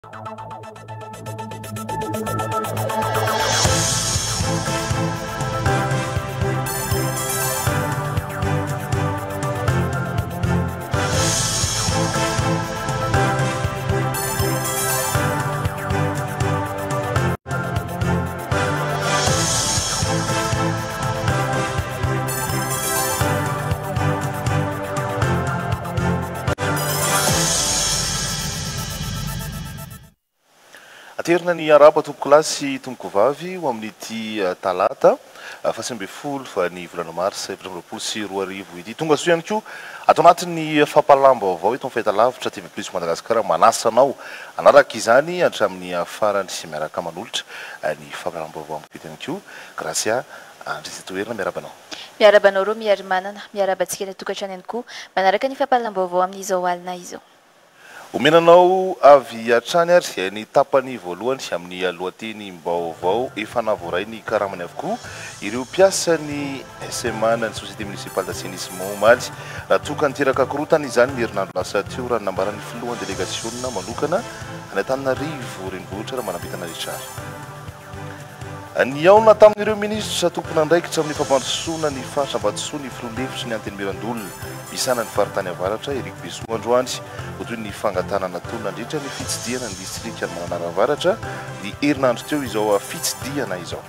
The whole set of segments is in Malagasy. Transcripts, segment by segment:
Aterina ny araba tompoko lasy tompoko vavy ho amin'ity talata fahasembe folo fa ny volana marsa 2024 ity tonga so ihany koa atao anatin'ny fampalamba avao itony fahitalavitra TV Plus Madagasikara manasanao anaraka izany hatramin'ny farany sy miaraka manolotra ny fampalamba avao amiko ihany koa gracia andrisy toerana miarabanao ro miary manana miarabantsika ny tokantrano ihany koa manaraka ny fampalamba avao amin'izao alina izao. Omenanao avy hatrany ary ny tapany voalohany amin'ny lohateny mbaovao efa navoray ny karamany avokoa ireo mpiasa ny SMA ny Société Municipale d'Assainissement Omaly raha tokony teraka korotana izany ny herinandro lasa teo raha nambaran'ny filohan'ny délégation manokana any Antananarivo renivohitra raha manambitana Richard. Ny aona tamin'ireo ministra tompony andraikitra amin'ny fampandrosoana ny faritra Ambatosoa ny filoha-hevitra ny Antenimberandolona isana ny faritany avaratra Eric Beso androany toy ny fangatanana tony nandritra ny fitsidiana ny distrika ny Manaravaratra ny herinandro teo izao fitsidiana izao.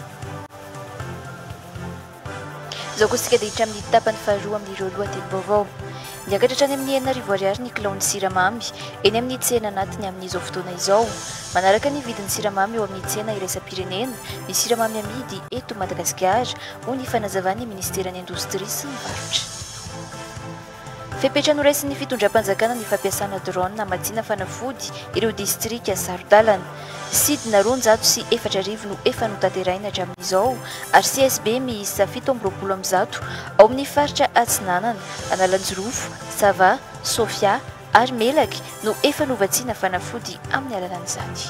Izao koa sika dia hitra amin'ny tapany faharoa amin'ireo lohateny vaovao. Niakatra hatrany amin'ny 4,000 ny kilao ny siramamy eny amin'ny tsena anatiny amin'izao fotoana izao. Manaraka ny vidin'ny siramamy eo amin'ny tsena iraisam-pirenena ny siramamy amidy eto Madagasikara ho ny fanazavany ministeran'ny indostria sy ny varotra. Fepetra noraisin'ny fitondram-panjakana ny fampiasana drone amatsiana fanafody ireo distrika sarodalana. Sidina 204 no efa notanteraina hatramin'izao ary CSB miisa 17 ao amin'ny faritra Atsinanana, Analanjorofo, Sava, Sofia ary Melaky no efa novatsiana fanafody amin'ny alalan'izany.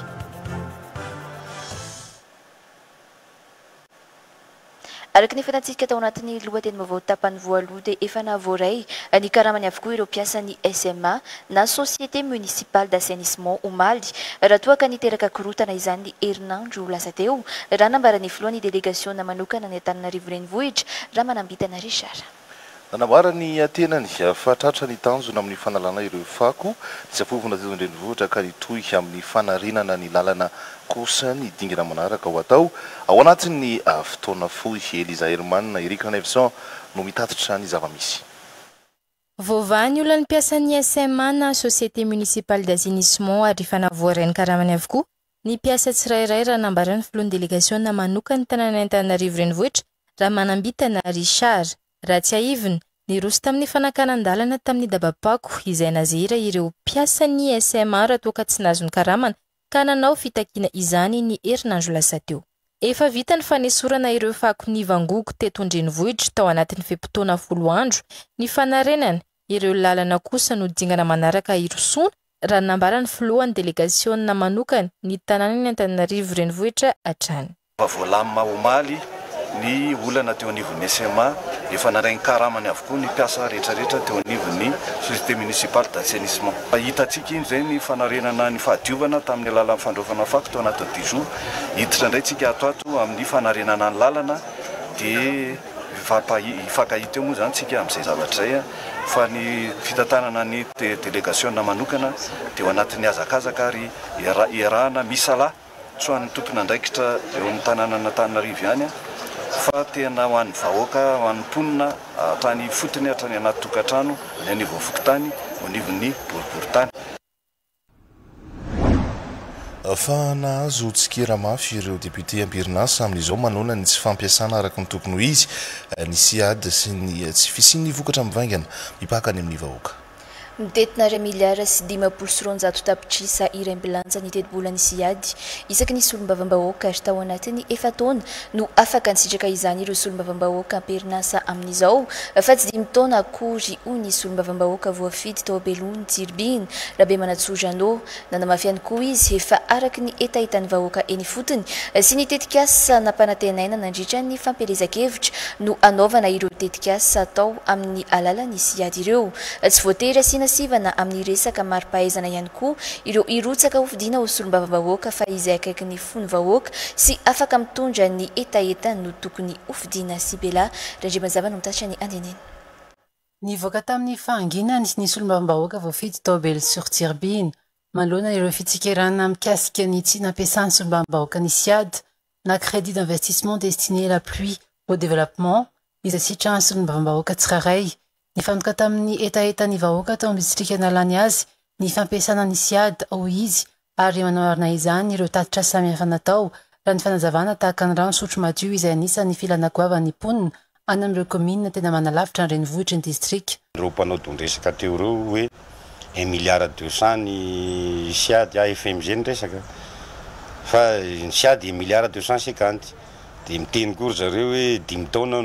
Araka ny fantatsika tao anatin'ny lohateny vaovao tapany voaloha dia efa navoray ny karamany avokoa ireo mpiasa ny SMA na Société Municipale d'Assainissement Omaly raha toa ka niteraka korotana izany ny herinandro lasa teo raha nambaran'ny filohan'ny délégation manokana ny Antananarivo renivohitra raha manambitana Richard. Nanambara ny tenany fahatratra ny tanjona amin'ny fanalana ireo fako ny sapovina teo an-drenivohitra ka nitohy amin'ny fanarinana ny lalana kosa ny dingana manaraka ho atao ao anatin'ny fotoana fohy Eliza Hermanina Erika Nevson no mitatitra ny zava-misy. Vovany olona ny mpiasan'ny SMA na Société Municipale d'Assainissement ary fanavoarainy karamany avokoa ny mpiasa tsirairay raha nambaran'ny filohan'ny délégation manokana ny tanàna Antananarivo renivohitra raha manambitana Richard. Raha tsy aivina, niroso tamin'ny fanakanan-dalana tamin'ny dabapako izay nazera ireo mpiasan'ny SMA raha toa ka tsy nazo ny karamana ka nanao fitakiana izany ny herinandro lasa teo. Efa vita ny fanesorana ireo fako ny vangoko teto an-drenivohitra tao anatin'ny fe-potoana 10 andro ny fanarenana ireo lalana kosa no dingana manaraka irosona raha nambaran'ny filohan'ny délégation manokana ny tanàna Antananarivo renivohitra hatrany. Voalamina Omaly ny olana teo anivon'ny SMA efa narainy karamany avokoa ny mpiasa rehetrarehetra teo anivon'ny Société Municipale d'Assainissement. Hitantsika iny zay ny fanarenana ny fahadiovana tamin'ny alalan'ny fandroafana fako teo anatin'ny dijo. Hiditra indray tsika atoato amin'ny fanarenana ny lalana dia hifankahita eo moa zany tsika amin'izay zavatra zay fa ny fitantanana ny délégation manokana dia anatin'ny azakazaka ary iarahana misala tsoan'ny tompony andraikitra eo amin'ny tanàna Antananarivo ihany fa tena ho an'ny vahoaka ho an'ny mponina hatrany fotony hatrany anaty tokantrano ny anivo fokotany ho anivon'ny boriboritany. Fa nahazo tsikera mafy ireo député am-perinasa amin'izao manona ny tsy fampiasana araka ny tokony ho izy ny siady sy ny tsy fisian'ny vokatra mivaingana mipaka any amin'ny vahoaka. Mitetina 2,900 tapitrisa irem-bilanja ny teti-bolana siady isaky ny solombavam-bahoaka ary tao anatiny efa taona no afaka nisitraka izany ireo solombavam-bahoaka am-perinasa amin'izao fa tsy 5 taona akory ho ny solombavam-bahoaka voafidy tao Belony Tsirbiny Rabe Manatsoranô nanamafiany koa izy efa araky ny etahitan'ny vahoaka eny fotony sy ny tetikasa nampanantenaina nandritra ny fampielezan-kevitra no anaovana ireo tetikasa atao amin'ny alalan'ny siady ireo tsy voatery asiana masivana amin'ny resaka mari-pahaizana ihany koa ireo irotsaka hofidiana ho solombavambahoaka fa izay akaiky ny fony vahoaka sy afaka mitondra ny etaeta no tokony hofidiana sy bela Randria Mazava no mitatra ny andeneny. Nivoaka tamin'ny fahanginany ny solombavambahoaka voafidy tao Belle-sur-Turbine manoloana ireo fitsikirana mikasika ny tsy nampiasan'ny solombavambahoaka ny SIAD na crédit d'investissement destiné à l'appui au développement izay sitrahan'ny solombavambahoaka tsirairay. Nifantoka tamin'ny etaeta ny vahoaka tao amin'ny distrika analany azy ny fampiasana ny SIAD ao izy ary manao arina izany ireo tatitra samihafa natao raha ny fanazavana tahaka ny rano sotro madio izay anisan'ny filana goavan'ny mponina any amin'ireo commune tena manalavitra ny renivohitra ny distrika. Ireo mpanao dondresaka teo ireo hoe 1 milliard 200 ny SIAD FMG ny resaka fa ny SIAD 1 milliard 250 dia miteny kory zareo hoe 5 taona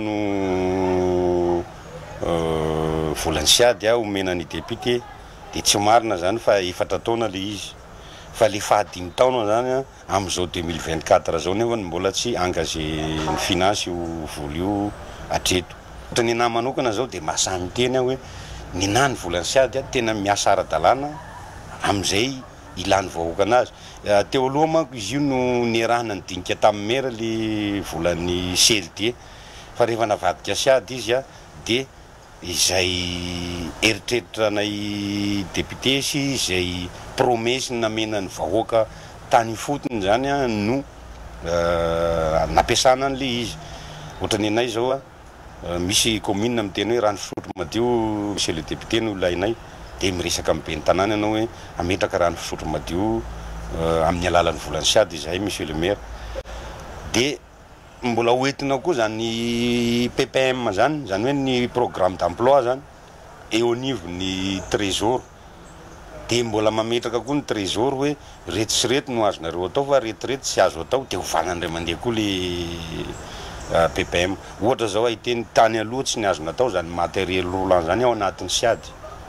no volan'ny SIAD omenan'ny député dia tsy marina zany fa 4 taona le izy fa le faha 5 taona zany amin'izao 2024 zao nefa mbola tsy engagé ny finance io voly io atreto. Ny nahy manokana zao dia mahasamy teny hoe ny nany volan'ny SIAD tena miasa ara-dalàna amin'izay ilan'ny vahoaka anazy. Teo aloha manko izy io no nierahana ny dinika tamin'ny mera le volan'ny CLD fa rehefa navadika SIAD izy dia izay eritreritranay député sy izay promesy namenan'ny vahoaka tany fotony zany no nampiasana an'le izy. Ohatrany anay zao misy commune miteny hoe rano fisotro madio monsieur le député no ilainay dia miresaka amin'ny ben'ny tanàna ianao hoe ametraka rano fisotro madio amin'ny alalan'ny volan'ny SIAD izahay monsieur le maire. Dia mbola hoentina koa zany PPM zany hoe ny programme d'emploi zany eo anivon'ny trésor dia mbola mametraka koa ny trésor hoe reto sy reto no azonareo atao fa retroreto tsy azo atao dia hovanan'ray mandeha koa le PPM. Ohatra zao ahiteny tany aloha tsy ny azona atao zany matériel roulant zany ao anatin'ny SIAD.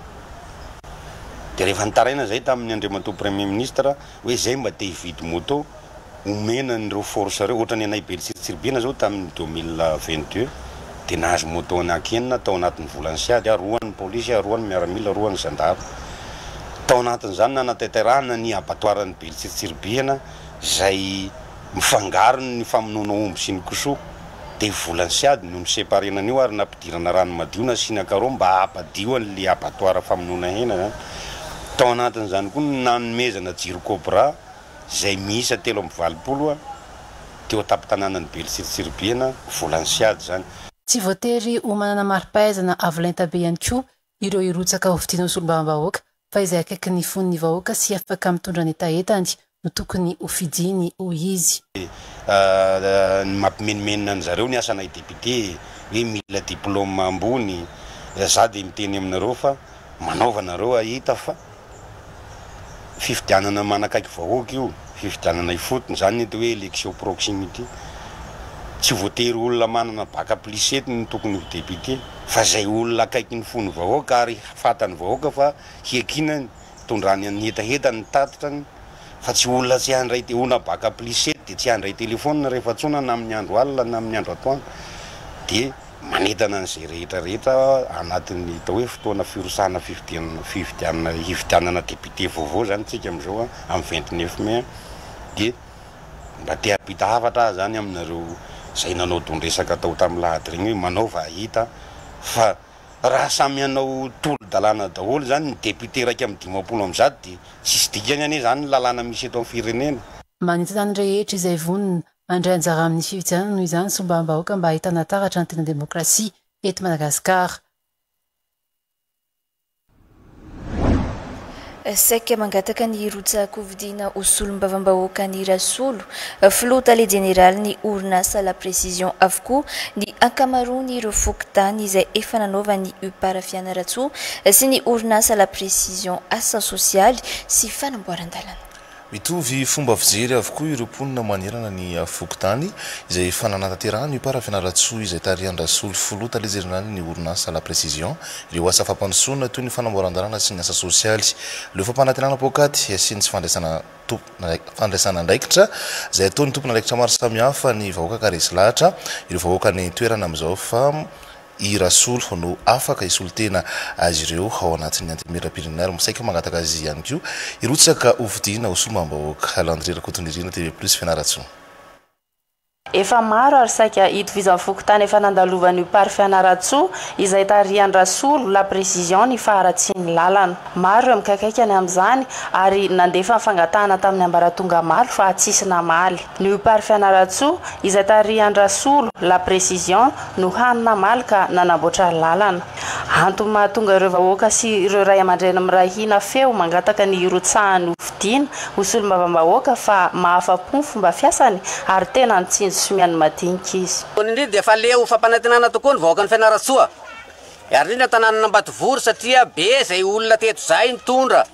Dia rehefa nitaraina zay tamin'ny andriamatoa premier ministre hoe zay mba te hividy moto omenan'ireo force reo. Ohatrany anay Belle-sur-Turbine zao tamin'ny 2022 dia nahazo moto anaky-enina tao anatin'ny volan'ny SIAD roan'ny polisy roan'ny miaramila roan'ny gendarme. Tao anatin'izany nanatanterahana ny abattoiran'ny Belle-sur-Turbine zay mifangaro ny famonoana omby sy ny koso dia volan'ny SIAD no niseparenan'io ary nampidirana rano madio nasiana carreau mba hampadio an'le abattoir famonoana hena zany. Tao anatin'izany koa nanomezana jiro cobra zay miisa 320 teo tapin-tanànan'ny Belle-sur-Turbine volan'ny SIAD zany. Tsy voatery ho manana mari-pahaizana avolenta be ihany koa ireo irotsaka hofidiana ho solombavambahoaka fa izay akaiky ny fon'ny vahoaka sy afaka mitondra ny etaetany no tokony hofidiny ho izy. Ny mampimenimenina ny zareo ny asanay député hoe mila diplôme ambony za dia miteny aminareo fa manaovanareo ahita fa fifidianana manakaiky vahoaka io fifidianana ifotony zany ny hoe élection proximité tsy voatery olona manana baka plus 7 no tokony ho député fa zay olona akaiky ny fony vahoaka ary fatany vahoaka fa hiakinany tondrany ny hetaheta ny tatitrany fa tsy olona tsy handray ona baka plus 7 dia tsy handray telefônina rehefa tsona na amin'ny andro alina na amin'ny andro atoandro dia manetana an'izay rehetrarehetra anatin'ny tao hoe fotoana firosana hividianana député vaovao zany tsika amin'izao amin'ny 29 mai dia mba te hampita hafatra zany aminareo zay nanao dondresaka tao tamin'ny lahady regny hoe manaova ahita fa raha samy anao tolo-dalàna daholo zany ny député raika amin'ny 50 dia tsisy dikany ane zany lalàna misy eto amin'ny firenena. Manintona ny rehetra izay vonona andray anjara amin'ny fifidianana noho izany solombavambahoaka mba ahitana taratra ny tena demokrasia eto Madagasikara. Saika mangataka ny rotsaka hovidiana ho solombavambahoaka ny rasolo flotale général ny orinasa la précision avokoa ny ankamaroany ireo fokontany izay efa nanaova ny UPAR Ratsoa sy ny orinasa la précision asa sosialy sy fanamboaran-dalana. Mitovy fomba fijery avokoa ireo mponina manerana ny fokontany izay fananatanterahany UPAR Ratsoa izay tarihan'ny rasolo flotale général ny orinasa la précision ireo asa fampandosoana toy ny fanamboaran-dalana sy ny asa sosialy. Ireo fampanantenana pokaty asiany tsy fandraisana andraikitra izay ataon'ny tompona andraikitra maro samihafa ny vahoaka karesy lahatra ireo vahoaka ny toerana amin'izao fa i Rasolo no afaka isolo tena azy ireo ao anatin'ny antemera-pirenena ary misaika magnataka azy ihany koa irotsaka ovidina ho somam-bahoaka Landry Rakotonirina TV Plus Fianarantsoa. Efa maro ary saika itovizan'ny fokotany efa nandalovan'io pary Fianarantsoa izay tarihan'ny Rasolo la précision ny faharatsian'ny lalana. Maro ireo mikakaikany amin'izany ary nandefa fangatahana tamin'ny ambaratonga maro fa tsisy namaly. Ny pary Fianarantsoa izay tarihan'ny Rasolo la précision no hanina maly ka nanamboatra lalana. Antony mahatonga ireo vahoaka sy ireo ray aman-dreny mirahina feo mangataka ny irotsahan'ny ovidina ho solombavam-bahoaka fa mahafa-po ny fomba fiasany ary tena nitsinjo sumiany madinika izy. Indrindra dia efa leo fampanantenana tokoa ny vahoaka ny Fianarantsoa. Ary indrindra tanàna Ambatovory satria be izay olona teto izay nitondra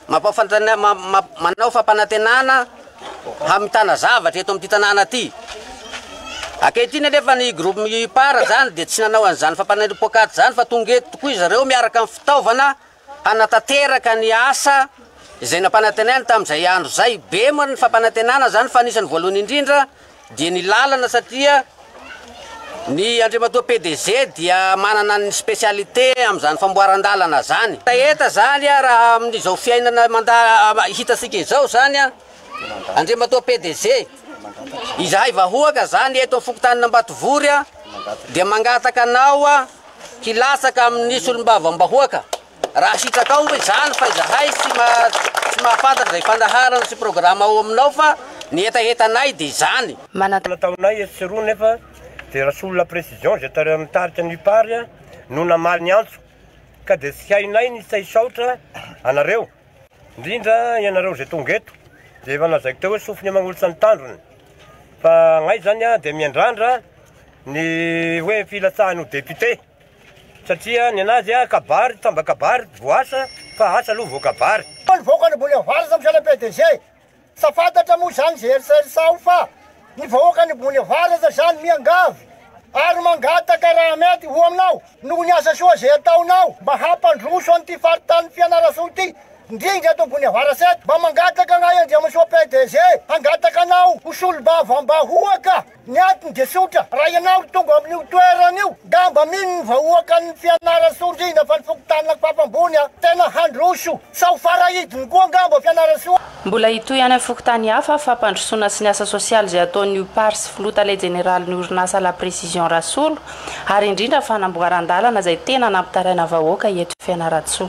manao fampanantenana hamitana zavatra eto amin'ity tanàna ity. Ankehitriny anefa ny groupe mipara zany dia tsy nanao an'izany fampanantenam-pokaty zany fa tonga eto tokoa izy ireo miaraka amin'ny fitaovana hanatanteraka ny asa izay nampanantenana tamin'izay andro zay. Be moa ny fampanantenana zany fa anisany voalohany indrindra dia ny lalana satria ny Andriamatoa PDG dia manana ny spécialité amin'izany famboaran-dalana zany. Eta zany raha amin'izao fiainana hitasika izao zany Andriamatoa PDG izahay vahoaka zany eto amin'ny fokotanina Ambatovory dia mangataka anao hilatsaka amin'ny solombavam-bahoaka. Raha sitraka ao hoe zany fa izahay tsy mahafantatra izay fandaharana sy programa ao aminao fa ny etaetanay dia zany. Nataonay etsiro nefa dia Rasolo la précision zay mitarika ny pary no namaly ny antso ka dia tsy hainay ny say saotra anareo indrindra ianareo zay tonga eto dia efa nazaiko teo hoe sofiny amangolotra ny tandrony fa ngay zany dia miandrandra ny hoe filatsahany ho député satria ny anazy kabary tamba kabary voasa fa asa aloha voakabary. Ny vahoaka ny boulevard sa misala PDG sa fantatra moa zany zerisao fa ny vahoaka ny boulevard sa zany miangavy ary mangataka raha mety ho aminao noho ny asa soa zay ataonao mba hampandroso an'ity faritany Fianarantsoa ity indrindra ato boulevard 7 mba mangataka ngay Andriamasoa PDG hangataka anao ho solombavam-bahoaka ny atiny dia sotra raha ianao tonga amin'io toeran'io da mba mino ny vahoaka ny Fianarantsoa indrindra fa ny fokotanina fapambony tena handroso sa ho farahidiny koa ngamba Fianarantsoa. Mbola itoy ihany amin'ny fokotany hafa fampandrosoana sy ny asa sosialy izay ataon'ny UPAR sy filotale général ny orinasa la précision Rasolo ary indrindra fanamboaran-dalana izay tena nampitaraina vahoaka eto Fianarantsoa.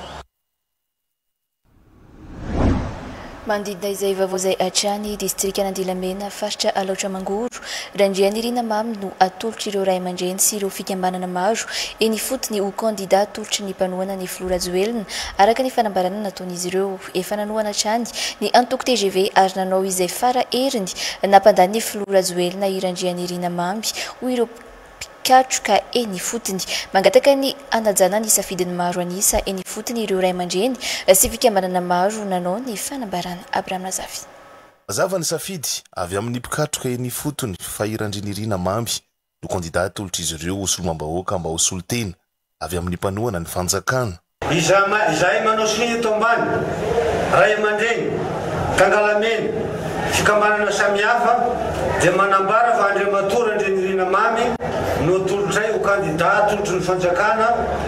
Mandidina izay vaovao izay hatrany distrika Andilamena faritra Alaotra Mangoro Randriana Irina Mamy no atolotra ireo ray aman-dreny sy ireo fikambanana maro eny fotony ho candidat atolotry ny mpanohana ny Florajoelina araka ny fanambarana nataon'izy ireo efa nanohana hatrany ny antoko TGV ary nanao izay fara eriny nampandany Florajoelina i Randriana Irina Mamy ho ireo katroka eny fotony mangataka ny anajana ny safidiny maro anisa eny fotony ireo ray aman-dreny sy fikambanana maro nanao ny fanambarana. Abraham Nazafy mazava ny safidy avy amin'ny mpikatroka eny fotony fa i Randriana Irina Mamy no candidat atolotra izy ireo ho solomam-bahoaka mba ho solotena avy amin'ny mpanohana ny fanjakana. Izahay manao siny eto ambany ray aman-dreny tangalamena fikambanana samihafa dia manambara fa Andriamatoa Randriana Irina Mamy no atolotray ho candidat atolotry ny fanjakana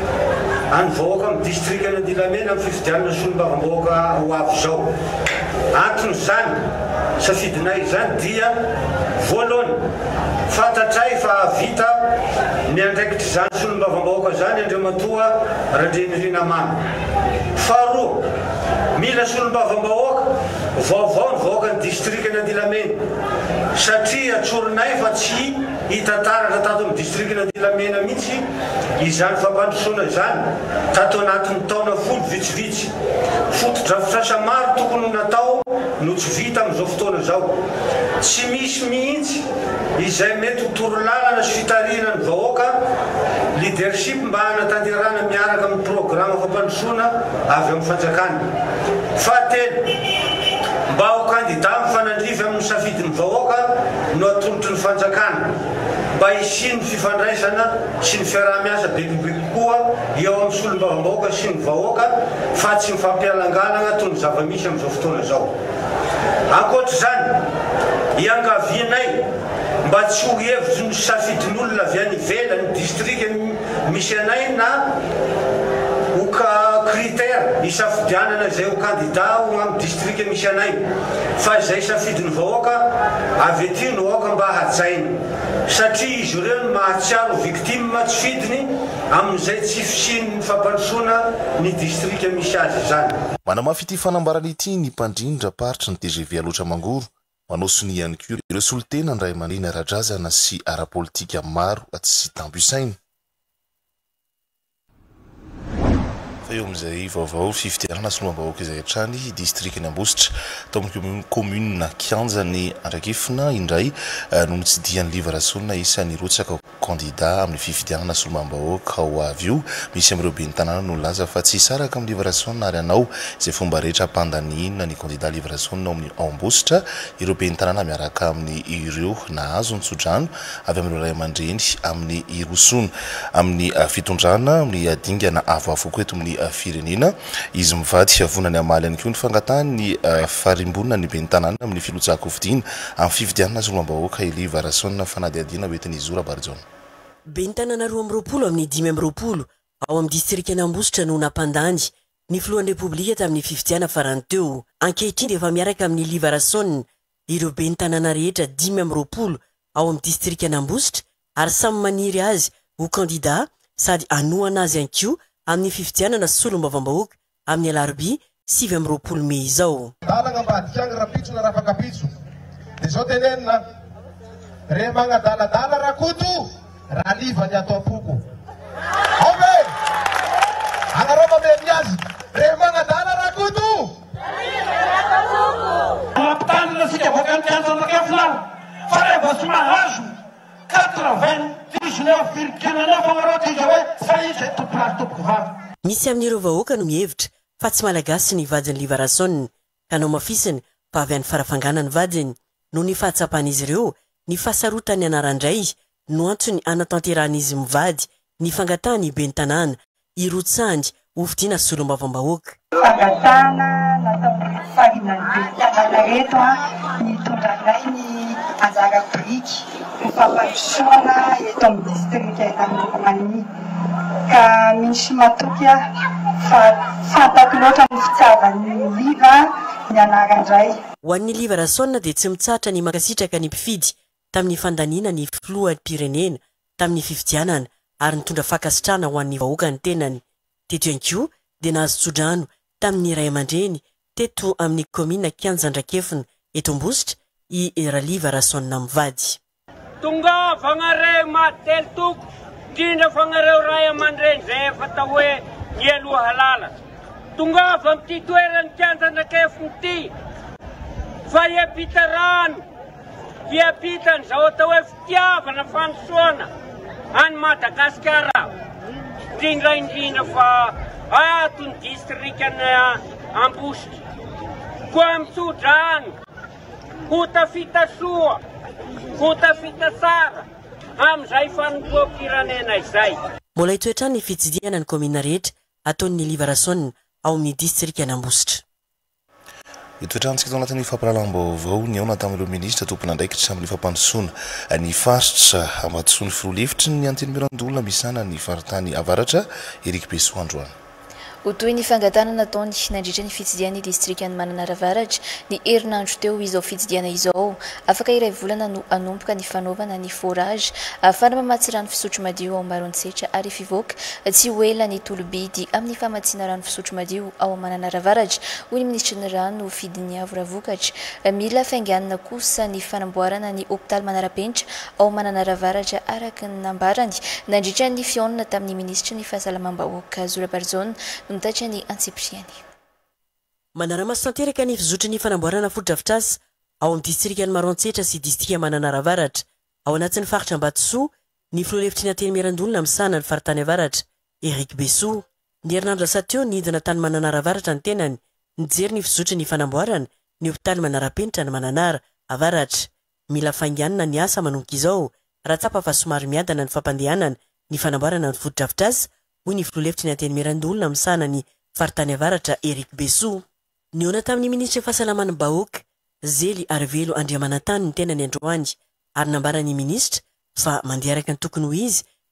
any vahoaka amin'ny distrika Andilamena amin'ny fifidianana solombavam-bahoaka ho avy zao. Antony zany safidinay zany dia voalohany fantatray fa vita ny andraikitry zany solombavam-bahoaka zany Andriamatoa Randriana Irina Mamy. Faharoa mila solombavam-bahoaka vaovao ny vahoaka ny distrika Andilamena satria atsorinay fa tsy hitantaratra tato amin'ny distrika Andilamena mihitsy izany fampandrosoana zany tato anatin'ny taona folo vitsivitsy foto-drafitrasa maro tokony natao no tsy vita amin'izao fotoana zao. Tsy misy mihitsy izay mety ho torolalana sy fitariana ny vahoaka leadership mba hanatanterana miaraka amin'ny programma fampandrosoana avy amin'ny fanjakana. Fahatelo mba ho candidat mifanandrify amin'ny safidin'ny vahoaka no atolotry ny fanjakana mba hisiny fifandraisana sy ny fiaraha-miasa bebe kokoa eo amin'ny solombavam-bahoaka sy ny vahoaka fa tsy mifampialangalana toy ny zava-misy amin'izao fotoana zao. Ankoatra zany iangavianay mba tsy ho hevitry ny safidin'olona avy any ivelany distrika misy anay na oka critère isafidianana zay ho candidat ho amin'ny district misy anay fa zay safidiny vahoaka avy ety no aoka mba hajaina satria izy ireo no mahatsiaro victime tsy fidiny amin'izay tsy fisin'ny fampandrosoana ny district misy azy zany. Manamafy ity fanambarana ity ny mpandrindra paritra ny TGV Alotra Mangoro manao sony ihany koa ireo solitena ny Ray aman-dreny ara-drazana sy ara-politika maro tsy tambo isaina. Fa eo amin'izay vaovao fifidianana solombavam-bahoaka izay hatrany distrik'ny Ambositra tao amin'ny commune Kianja ny Andrakifina indray no nitsidihan'ny Livarason isan'ny rotsaka candidat amin'ny fifidianana solombavam-bahoaka ho avy io misy amin'ireo ben'ny tanàna no laza fa tsy saraka amin'ny Livarason ary anao izay fomba rehetra ampandaninina ny candidat Livarason ao amin'ny Ambositra ireo ben'ny tanàna miaraka amin'ny ireo nahazo ny tsodrano avy amin'ireo Ray aman-dreny amin'ny Irosona amin'ny fitondrana amin'ny dingana avoavo koa eto amin'ny firenena izy mivady vonany amaly any koa ny fangatahany farimbonina ny ben'ny tanàna amin'ny filotsako fidiana amin'ny fifidianana solombavam-bahoaka Livarason fanadihadiana hoentin'ny Zora Barjon. Ben'ny tanàna 12 amin'ny 5 ao amin'ny distrik'ny Ambositra no nampandany ny filohan'ny Repoblika tamin'ny fifidiana farany teo. Ankehitriny dia efa miaraka amin'ny Livarason ireo ben'ny tanàna rehetra 10 ao amin'ny distrikny Ambositra ary samy maniry azy ho candidat sady anoana azy ihany koa amin'ny fifidianana solombavam-bahoaka amin'ny alarobia 7 Mey izao. Dalagna mba hadikiagny rapitso na rafakapitso dia zao tenenina re magnadaladala rakoto raha livany atao poko ove anareo mameny azy re magnadala rakoto mampitandrina sika voaka ny Kianjanakefina fa rehefa tsy mahazo 99,9 misy amin'ireo vahoaka no mihevitra fa tsy malagasy ny vadiny Livarason ka nao mafisiny fa avy any farafangana ny vadiny no ny fahatsapan'izy ireo ny fahasarotany anarandray no antony anatanteran'izy mivady ny fangatahany ben'ny tanàna irotsandy hofidiana solombavam-bahoaka. Fangatana natao farinan'ny ben'ny tanàna reto nitondranay ny anjara biriky ny fampandrosoana eto amin'ny district Antananarivo ka misy matoky fa fantako loatra ny fitiavan'ny Liva ny anarandray. Ho an'ny Livarason dia tsy mitsahatra ny mankasitraka ny mpifidy tamin'ny fandaniana ny filohan'ny pirenena tamin'ny fifidianana ary nitondra fakasitrana ho an'ny vahoaka ny tenany. Teto ihany koa dia nahazo tsodrano tamin'ny Ray aman-dreny teto amin'ny commune Kianja Andrakefina eto Ambositra i Livarason mivady. Tonga fangareo matelo toko indrindra fangareo Ray aman-dreny zay efa tao hoe ny aloha halala. Tonga fa amin'ity toerany Kianja Andrakefina ity fa hiampita rano hiampitan'izao atao hoe fitiavana fanosoana any Madagasikara indrindra fa ato ny distrikny Ambositra koa mitsodrano ho tafita soa ho tafita tsara amin'izay fanompoam-pirenena izay. Mbola hitoetrany ny fitsidiana ny commune rehetra ataon'ny Livarason ao amin'ny distrikny Ambositra. Itoetrantsika tao anatin'ny fampahalalam-baovao ny aona tamin'ireo minisitra tompona andraikitra amin'ny fampandrosoana ny faritra ambatsoany firoalefitra ny anteny mirandolona misana ny faritany avaratra Eric Beso androany. Ho toy ny fangatana nataony nandritra ny fitsidian'ny distrikany Mananavaratra ny herinandro teo izao fitsidiana izao afaka iray volana no anomboka ny fanaovana ny forage ahafahana mamatsy rano fisotro madio ao Maroantsetra ary fivoaka tsy ho ela ny tolobidy amin'ny famatsiana rano fisotro madio ao Mananavaratra hoy ny ministra ny rano Fidiny Avo Ravokatra mila fainganana kosa ny fanamboarana ny hôpitaly Manarapenitra ao Mananavaratra araka ny nambarany nandritra ny fiaonana tamin'ny ministra ny fahasalamam-bahoaka Zora Barzone mitatra antsipiany. Manaramaso tanteraka ny fizotry ny fanamboarana fotodrafitrasa ao amin'ny distrikany Maroantsetra sy distrikany Mananavaratra ao anatin'ny faritra Ambatsoa ny filoalefitry ny anteny mirandolona misana ny faritany avaratra Eric Beso ny herinandro lasa teo nidina tany Mananavaratra ny tenany nijery ny fizotry ny fanamboarana ny hôpitaly Manarapenitra ny Mananara avaratra mila fainganana ny asa manomboka izao raha tsapa fa somary miadana ny fampandehanana ny fanamboarana ny fotodrafitrasa hoy ny filoalefitry ny anteny mirandolona misana ny faritany avaratra Eric Beso. Ny ona tamin'ny ministra fahasalamana bahoaka Zely Arvelo Andriamanantany ny tenany androany ary nambara ny ministra fa mandeha araka ny tokony ho izy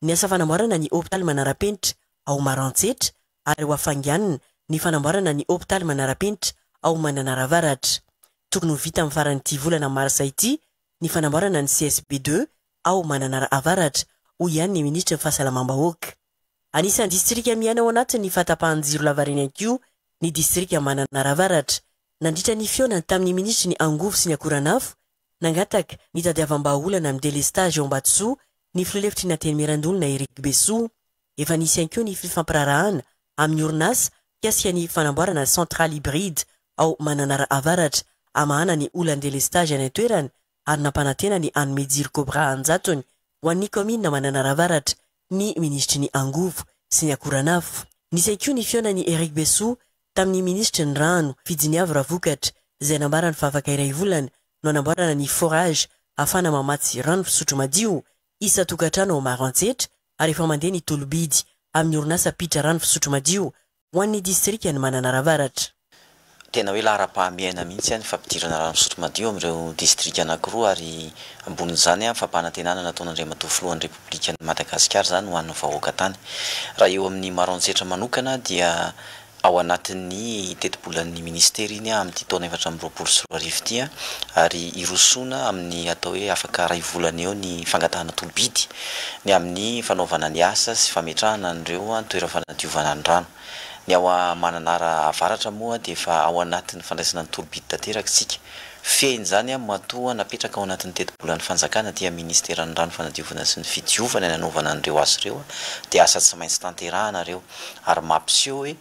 ny asa fanamboarana ny hôpitaly manara-penitra ao Marantsetra ary ho afangianina ny fanamboarana ny hôpitaly manara-penitra ao Mananaravaratra. Tokony ho vita amin'ny faran'ity volana marsa ity ny fanamboarana ny CSB2 ao Mananaravaratra, ho ihany ny ministra ny fahasalamam-bahoaka. Anisan'ny distrika miaina ao anatin'ny fahatapahan-jiro Lavareny koa ny distrika Mananaravaratra. Nandritra ny fiona tamin'ny ministra ny Angovo sy ny Akoranafo, nangataka ny tadiavam-baolana amin'ny délestage ao Ambatsoa ny filoelefitry ny Anteny Mirandolona Eric Besso. Efa nisy ihany koa ny fifampirarahana amin'ny orinasa kasika ny fanamboarana centrale hybride ao Mananaravaratra amahana ny olana délestage any an-toerana ary nampanantena ny anome jiro Cobra anjatony ho an'ny commune Mananaravaratra ny ministry ny Angovo sy ny Akoranafo. Nisy ihany koa ny fiona ny Eric Besso tamin'ny ministra ny rano Fijiniavo Ravokatra izay nambarany fa afaka iray volana no anamboarana ny forage afana mamatsy rano fisotro madio isa-tokantrano ao Marantsetra ary efa mandeha ny tolobidy amin'ny orinasa pitra rano fisotro madio ho an'ny distrika ny Mananaravaratra. Tena hoe lara-pahamiaina mihitsy ny fampidirana rano fisotro madio amin'ireo distrika anankiroa ary ambonin'izany fampanantenana nataon'Andriamatoa Filohan'ny Repoblikan'i Madagasikara zany ho an'ny vahoaka tany. Raha eo amin'ny Marantsetra manokana dia ao anatin'ny tetibolan'ny ministera iny amin'ny taona 2024 ity ary irosona amin'ny atao hoe afaka ray volana eo ny fangatahana tolobidy ny amin'ny fanaovana ny asa sy fametrahana an'ireo toerana fanadiovana ny rano. Ny ao Mananaravaratra moa dia efa ao anatin'ny fandraisana ny tolobidy tanteraka isika. Fehiny zany matoa napetraka ao anatin'ny tetibolan'ny fanjakana dia ministeran'ny rano fanadiovana sy ny fidiovana ny anaovana an'ireo asa ireo dia asa tsy maintsy tanterahana ireo ary mampiseho hoe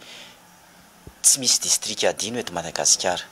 tsy misy distrika adino eto Madagasikara.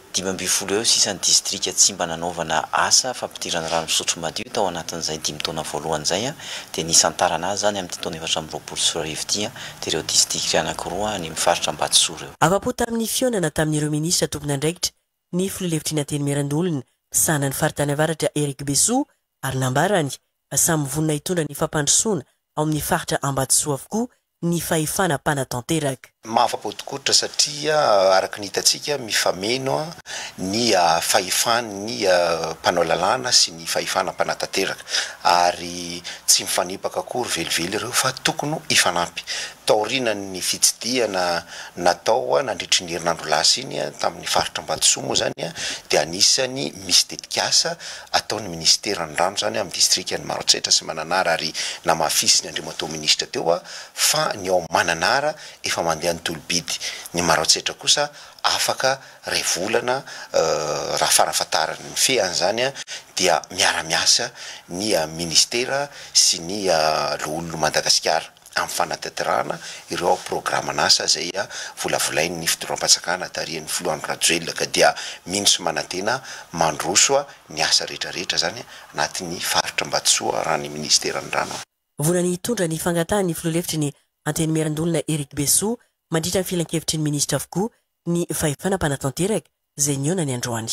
20 eo sisa ny distrika tsy mba nanaovana asa fampidirana rano fisotro madio tao anatin'izay 5 taona voalohany zay dia nisantarana azy zany amin'ny taona 2024 ity dia ireo distrika anankiroa ny mifaritra Ambatsoa ireo. Afa-po tamin'ny fionana tamin'ireo ministra tompony andraikitra ny filoelefitry ny Anteny Mirandolona sanany faritany avaratra Eric Besso ary nambarany samy vonona hitondra ny fampandrosoana ao amin'ny faritra Ambatsoa avokoa ny fahefana mpanatanteraka. Mahafapo tokotra satria araka ny hitantsika mifameno ny fahefan'ny mpanao lalàna sy ny fahefana mpanatanteraka ary tsy mifanipaka akory velively ireo fa tokony ifanampy. Taoriana ny fitsidiana natao nandritry ny herinandro lasa iny tamin'ny faritra Ambatsoa moa zany dia anisany misy tetikasa ataon'ny ministeran'ny rano zany amin'ny distrikan'ny Marantsetra sy Mananara ary namafisy ny Andriamatoa ministra teo fa ny ao Mananara efa mandeha ny tolobidy. Ny Marantsetra kosa afaka ray volana raha farafatarany ny feany zany dia miara-miasa ny ministera sy ny loholona Madagasikara amin'ny fanatanterahana ireo programa nasa zay volavolainy ny fitoram-patsakana tarihan'ny Filohan'ny Rajoelina dia mino sy manantena mandroso ny asa rehetrarehetra zany anatin'ny faritra Ambatsoa raha ny ministeran'ny rano. Volany hitondra ny fangatahany filoelefitry ny Anteny Mirandolona Eric Besso mandritra ny filan-kevitry ny ministra avokoa ny fahefana mpanatanteraka izay niona ny androany.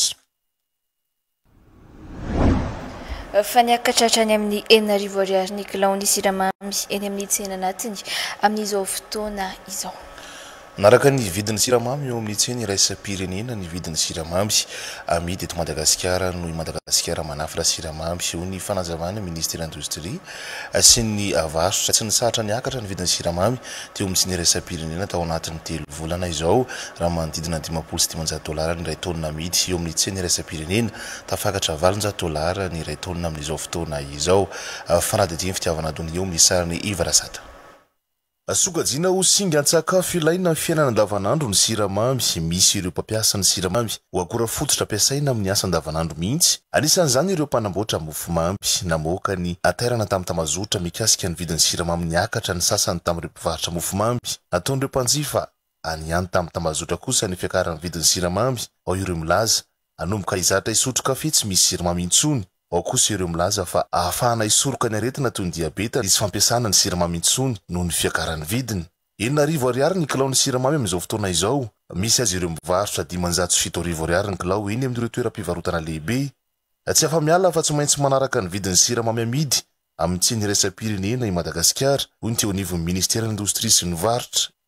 Fa niakatra any amin'ny 4 ariary ny kilao ny siramamy eny amin'ny tsena anatiny amin'izao fotoana izao. Naraka ny vidin'ny siramamy eo amin'ny tsena iraisam-pirenena ny vidin'ny siramamy amidy eto Madagasikara noho Madagasikara manafra siramamy eo ny fanazavana ministera indostria sy ny varotra tsy nisahatra niakatra ny vidin'ny siramamy teo amin'ny tsena iraisam-pirenena tao anatin'ny 3 volana izao raha manodidina $500 ny iray taonina amidy eo amin'ny tsena iraisam-pirenena tafakatra $700 ny iray taonina amin'izao fotoana izao fanadidiny fitiavana dony eo amin'ny sarany Ivarasata. Sokajina ho singan-tsakafo ilaina amin'ny fiainana andavanandro ny siramamy misy ireo mpampiasa ny siramamy ho akora fototra ampiasaina amin'ny asa andavanandro mihitsy. Anisan'izany ireo mpanamboatra mofomamy namoaka ny aterana tamin'ny tamazotra mikasika ny vidin'ny siramamy niakatra ny sasany tamin'ireo mpivarotra mofomamy nataon'ireo mpanjifa anyany tamin'ny tamazotra kosa ny fiakaran'ny vidin'ny siramamy ao ireo milaza anomboka izatra isotro kafe tsy misy siramamy intsony ao kosa ireo milaza fa ahafahana isoroka ny aretina toy ny diabeta izy fampiasana ny siramamy intsony noho ny fiakaran'ny vidiny. 4 ariary ny kilao ny siramamy amin'izao fotoana izao. Misy azy ireo mivarotra 507 ariary ny kilao eny amin'ireo toeram-pivarotana lehibe. Tsy afa-miala fa tsy maintsy manaraka ny vidin'ny siramamy amidy amin'ny tsena iraisam-pirenena i Madagasikara hoy ny teo anivon'ny ministera indostria sy ny varotra.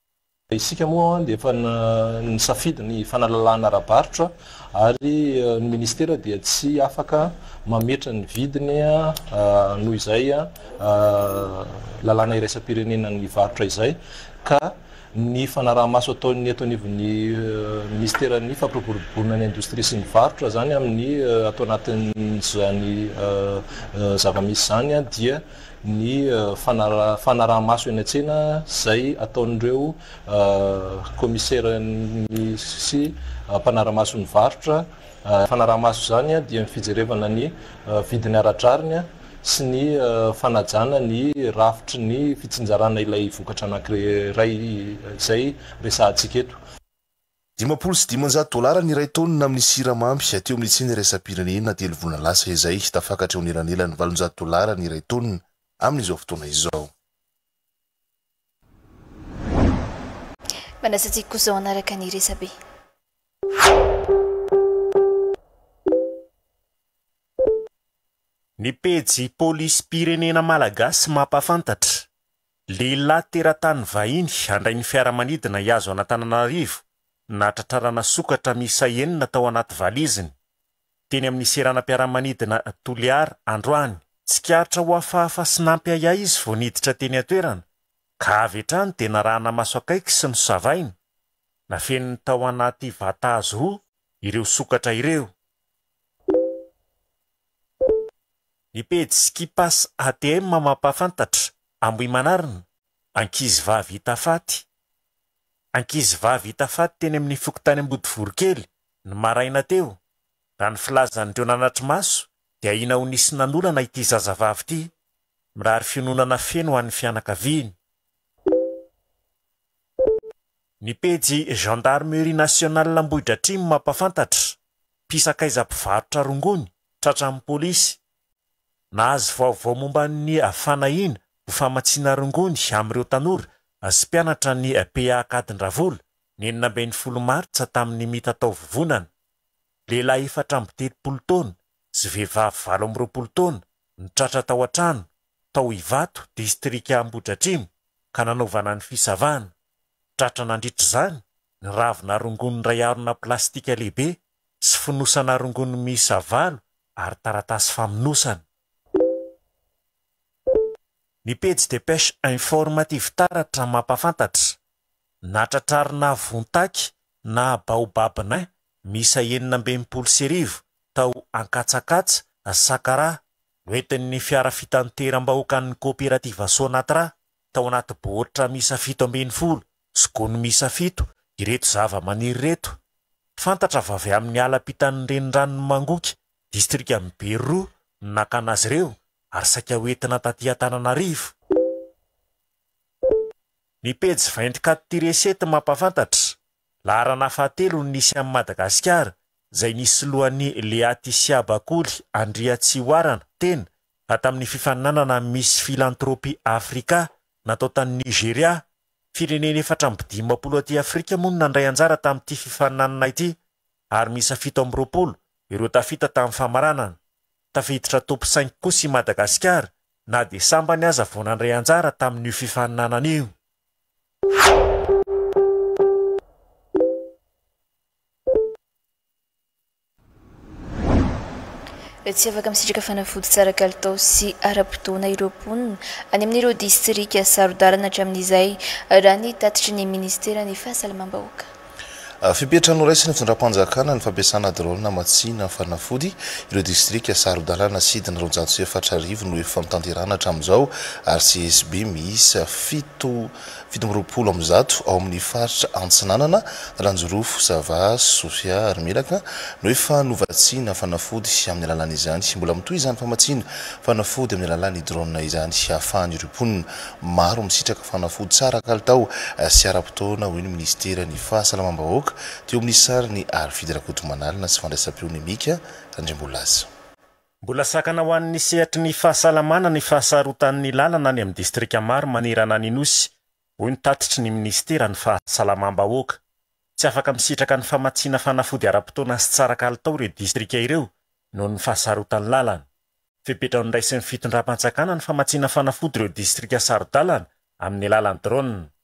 isika moa dia efa nisafidy ny fanalalana ara-barotra ary ny ministera dia tsy afaka mametra ny vidiny noho izay lalàna iraisam-pirenena ny varotra izay ka ny fanaraha-maso ataony eto anivon'ny ministera ny fampiroboroborona ny indostria sy ny varotra zany amin'ny atao anatin'izany zava-misy zany dia ny fanaraha-maso eny an-tsena zay ataon'ireo commissaire sy mpanara-maso ny varotra. Fanaraha-maso zany dia mifijerevana ny vidiny ara-drariny sy ny fanajana ny rafitry ny fitsinjarana ilay vokatra anankiray izay resahantsika eto. $500 ny iray taonina amin'ny siramamy ateo amin'ny tsena iraisam-pirenena telo volana lasa izay tafakatra eo anelanelany $700 ny iray taonina amin'izao fotoana izao. Manasantsika kosa anaraka ny resabe. Ny pejy polisy pirenena malagasy mampafantatra. Lehilahy teratany vahiny handray ny fiaramanidina Iazo Antananarivo natratrarana sokatra miisa 9 tao anaty valiziny. Teny amin'ny seranam-piaramanidina Toliara androany, tsikaritra ho hafahafa sy nampy ahiahy izy vao niditra teny atoerana, ka avy hatrany dia narahana maso akaiky sy nosavainy. Nafeniny tao anaty vata azo ho ireo sokatra ireo. Ny pejy Skipas ATM mampafantatra amboy manarina, ankizy vavy hita faty. Ankizy vavy hita faty teny amin'ny fokotany Ambodivorokely ny maraina teo. Raha ny filazan'ireo nanatry maso dia ina ho nisy nanolana ity zazavavy ity, mirary fiononana feno ho an'ny fianakaviany. Ny pejy Gendarmerie Nationale Ambohidratrimo mampafantatra, mpisakaiza mpivarotra rongony tratra amin'ny polisy. Nahazo vaovao momba ny fanahina ho famatsiana rongony amin'ireo tanora sy mpianatra ny PA Akadindravola ny 20 Martsa tamin'ny mitatao vovonana. Lehilahy 430 taona sy vehivavy 20 taona nitratra tao an-trano tao Ivato, distrika Ambohidratrimo ka nanaovana ny fisavana. Tratra nandritra izany ny ravina rongony ray arona plastika lehibe sy finosana rongony miisa 9 ary taratasy famonosana. Ny pejy Dépêche Informative taratra mampafantatra, natratrarina vontaky na baobabina miisa 920 tao Ankatsakatsa Sakara noentin'ny fiara fitateram-bahoaka ny kooperativa Sonatra tao anaty boaritra miisa 740 sy gony miisa 7 ireto zava-maniry reto. Fantatra fa avy amin'ny ala-pitan'ny renirano Mangoky, distrika Mberro nakana azy ireo ary saika hoentina taty Antananarivo. Ny pejy 24 Tiresety mampafantatra, laharana fahatelo nisy amin'ny Madagasikara izay nisy lohan'ny Leatisia Bakoly Andriatsiwarana tena tamin'ny fifaninanana misy filantropy Afrika natao tany Nigeria. Firenena 450 aty Afrika moa nandray anjara tamin'ity fifaninanana ity ary miisa 720 ireo tafita tamin'ny famaranana. Tafiditra top 5 kosa i Madagasikara na dia sambany aza vao nandray anjara tamin'io fifaninanana io. Tsy afaka misitraka fanafody tsara kalitao sy ara-potoana ireo mponina any amin'ireo distrika Sarodalana hatramin'izay raha ny tatitry ny ministera ny fahasalamam-bahoaka. Fipetrano raisina fitondram-panjakana ny fampiasana drone matsina fanafody ireo distrika Sarodalana sidina 204 no efa mitanterana hatramin'izao ary CSB miisa 720 amzato ao amin'ny faritra Antsinanana, Ranjorofo, Zava, Sofia ary Melaka no efa novatsina fanafody amin'ny alalany izany. Mbola mitohy izany famatsina fanafody amin'ny alalany drone izany ahafahany ireo mponina maro misitraka fanafody tsara kalitao sy ara-potoana hoy ny ministera ny fahasalamam-bahoaka teo amin'ny sary ny Arvidy Rakotomanalina sy fandraisam-peony mika Randriambolaza. Mbola sakana ho an'ny sehatry ny fahasalamana ny fahasarotan'ny lalana any amin'ny distrika maro manerana ny Nosy hoy ny tatitry ny ministera ny fahasalamam-bahoaka. Tsy afaka misitraka ny famatsiana fanafody ara-potoana sy tsara kalitao ireo distrika ireo noho ny fahasarotan'ny lalana. Fipetrao ny raisin'ny fitondram-panjakana ny famatsiana fanafody ireo distrika Sarodalana amin'ny alalan'ny drone.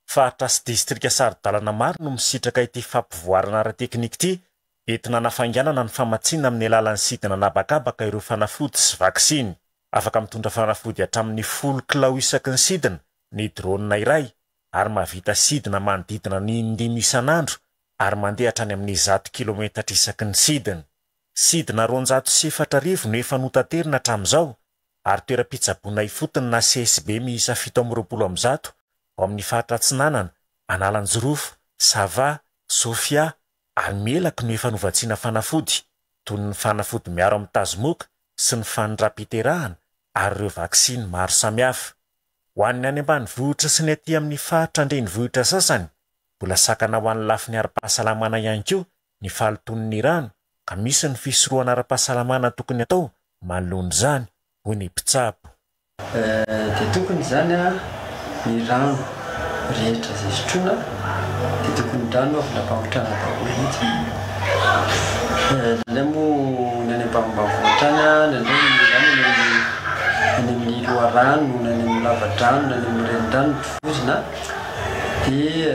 fahatra sy distrika sary-dalana maro no misitraka ity fampivoarana ara-teknika ity entina nafanganana ny famatsiana amin'ny alalan'ny sidina nabakabaka ireo fanafody sy vaksiny. Afaka mitondra fanafody hatramin'ny 10 kilao isaky ny sidina ny drone iray ary mahavita sidina manodidina ny 5 isan'andro ary mandeha hatrany amin'ny 100 kilometatra isaky ny sidina. Sidina 204 no efa notaterina hatramin'izao ary toeram-pitsaboana ifotony na CSB miisa 720 ao amin'ny fahatra Atsinanana, Analanjorofo, Sava, Sofia ary Melaky no efa novatsiana fanafody toy ny fanafody miaro amin'ny tazomoka sy ny fanindram-piterahana ary ireo vaksiny maro samihafa. Ho an'ny any ambanivohitra sy ny aty amin'ny fahatra andrenivohitra sasany, mbola sakana ho an'ny lafiny ara-pahasalamana ihany koa ny faloton'ny rano ka misy ny fisorohana ara-pahasalamana tokony atao manoloana izany hoy ny mpitsabo. Dia tokony izany ny rano rehetra izay sotroina dia tokony rano avinam-pamotrana daholo mihitsy. Nandray moa ny any ambanivohitra any, nandray ny amin'ny loharano, ny amin'ny lavadrano, ny amin'ny renirano tovozina dia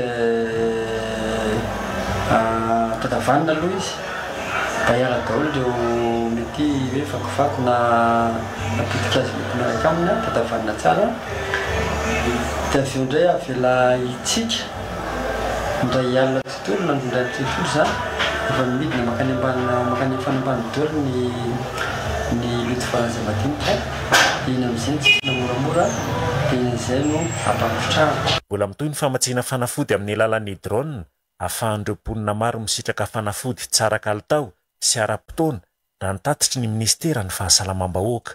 tatavanina aloha izy mba hiala daholo ireo mety hoe fakofako na napitika azy lokona raika aminy tatavanina tsara dia avy eo indray avela itsika indray hialina tontolo na indray tontolo izany efa midina makany fanambany daholo ny loto faran'izay madinika iny amin'izay tsy namoramora dia iny amin'izay no ampamotrana. Mbola mitoy ny famatsiana fanafody amin'ny alalan'ny drone ahafahan'ireo mponina maro misitraka fanafody tsara kalitao sy ara-potoana raha nitatitry ny ministera ny fahasalamam-bahoaka.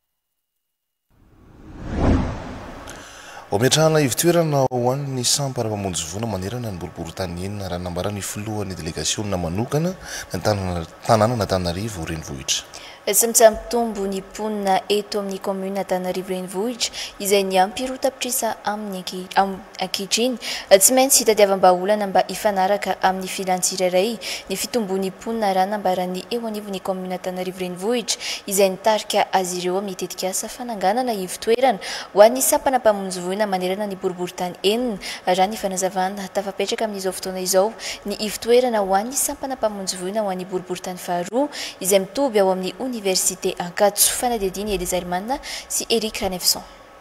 Ometrahana ivitoerana ho an'ny sampara-pamonjy vona manerana ny boribory-tany enina raha nambarany filohan'ny delegasiona manokana ny tanàna Antananarivo renivohitra. Sy mitsambitombo ny mponina eto amin'ny commune Antananarivo renivohitra izay niampy roa tapitrisa amin'ny ankehitriny tsy maintsy hitadiavam-baolana mba hifanaraka amin'ny filany tsirairay ny fitombon'ny mponina raha nambarany eo anivon'ny commune Antananarivo renivohitra izay nitarika azy ireo amin'ny tetikasa fananganana ivitoerana ho an'ny sampana mpamonjy voina manerana ny boribory-tany enina raha ny fanazavana tafapetraka amin'izao fotoana izao ny ivitoerana ho an'ny sampana mpamonjy voina ho an'ny boribory-tany faharoa izay mitoby ao amin'ny Université Ankatso fanadidiny Elizarimanna sy Eric Ranefson.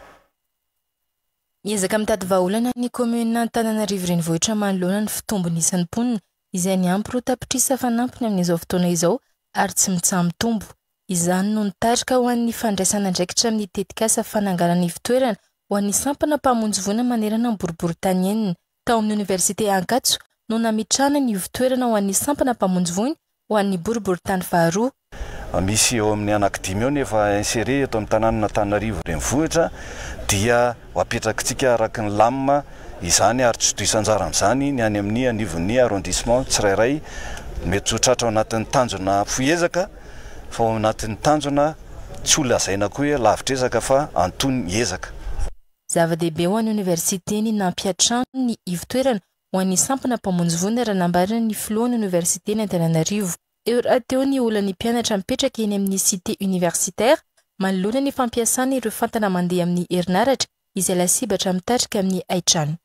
Ezaka mitady vahaolana ny commune Antananarivo renivohitra manoloana ny fitombony isan'ny mponina izay niampy roa tapitrisa fanampiny amin'izao fotoana izao ary tsy mitsambitombo. Izany no nitarika ho an'ny fandraisana andraikitra amin'ny tetikasa fananganana ivitoerana ho an'ny sampana mpamonjy voina manerana ny boribory-tany enina tao amin'ny Université Ankatso no namitrana ny ivitoerana ho an'ny sampana mpamonjy voina ho an'ny boribory-tany faharoa. Misy eo amin'ny anankidimy eo nefa inséré eto amin'ny tanàna Antananarivo renivohitra dia apetrakintsika araka ny lamma izany ary tsy toy isanjara amin'izany ny any amin'ny anivon'ny arrondissement tsirairay mety tsotratra ao anatin'ny tanjona foezaka fa ao anatin'ny tanjona tsy ho lazaina koa hoe lavitra ezaka fa antony ezaka. Zava-dehibe ho an'ny université ny nampiatrano ny ivitoerana ho an'ny sampana mpamonjy voina raha nambarana ny filohan'ny université ny Antananarivo. Eo raha teo ny olana mpianatra mipetraka eny amin'ny cité universitaire manoloana ny fampiasana ireo fantana mandeha amin'ny herinaratra izay lasibatra mitarika amin'ny aitrano.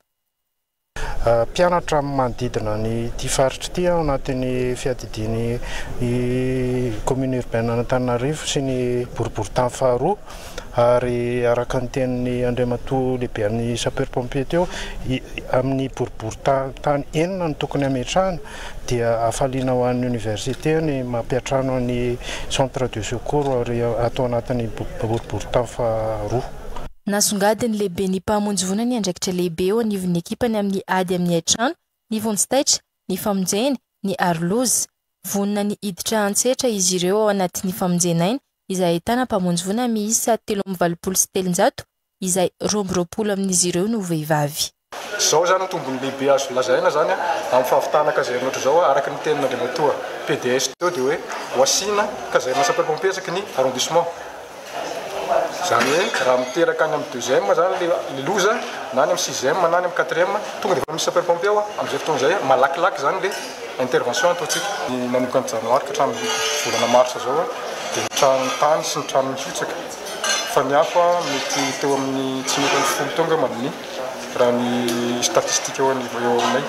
Mpianatra manodidina ny ity faritra ity ao anatin'ny fiadidiany commune urbaine Antananarivo sy ny boribory-tany faharoa ary araka ny tenin'ny andriamatoa lehibe amin'ny sapeur pompier teo amin'ny boribory-tany enina no tokony ametrahana dia afaliana ho an'ny université ny mampiatrano ny centre de secours ary atao anatin'ny boribory-tany faharoa. Nasongadiny lehibe ny mpamonjy voina ny andraikitra lehibe eo anivon'ny ekipany amin'ny ady amin'ny aitrano, ny vonstaitra, ny famonjena, ny arlozy. Vonina ny hiditra antsetra izy ireo ao anatin'ny famonjena iny izay ahitana mpamonjy voina miisa 370 izay 220 amin'izy ireo no vehivavy. Zao zany tombony lehibe azo lazaina zany amin'ny fahavitana kazerina ohatra zao araka ny tenin'andriamatoa PDS teo dia hoe hoasina kazerina sapeur pompier esaky ny arrondissement. Zany hoe raha miteraka any amin'ny 2e zany le loza na any amin'ny 6e na any amin'ny 4e tonga dia efa misy sapeur pompier amin'izay fotoana izay malakilaky zany le intervention ataontsika. Nanomboka ny janoary ka hatramin'ny volana marsa zao dia ny tranon'ny tany sy ny tranon'ny fitsaka fa ny hafa mety teo amin'ny tsy mety ny folo tonga amin'ny raha ny statistika eo aminay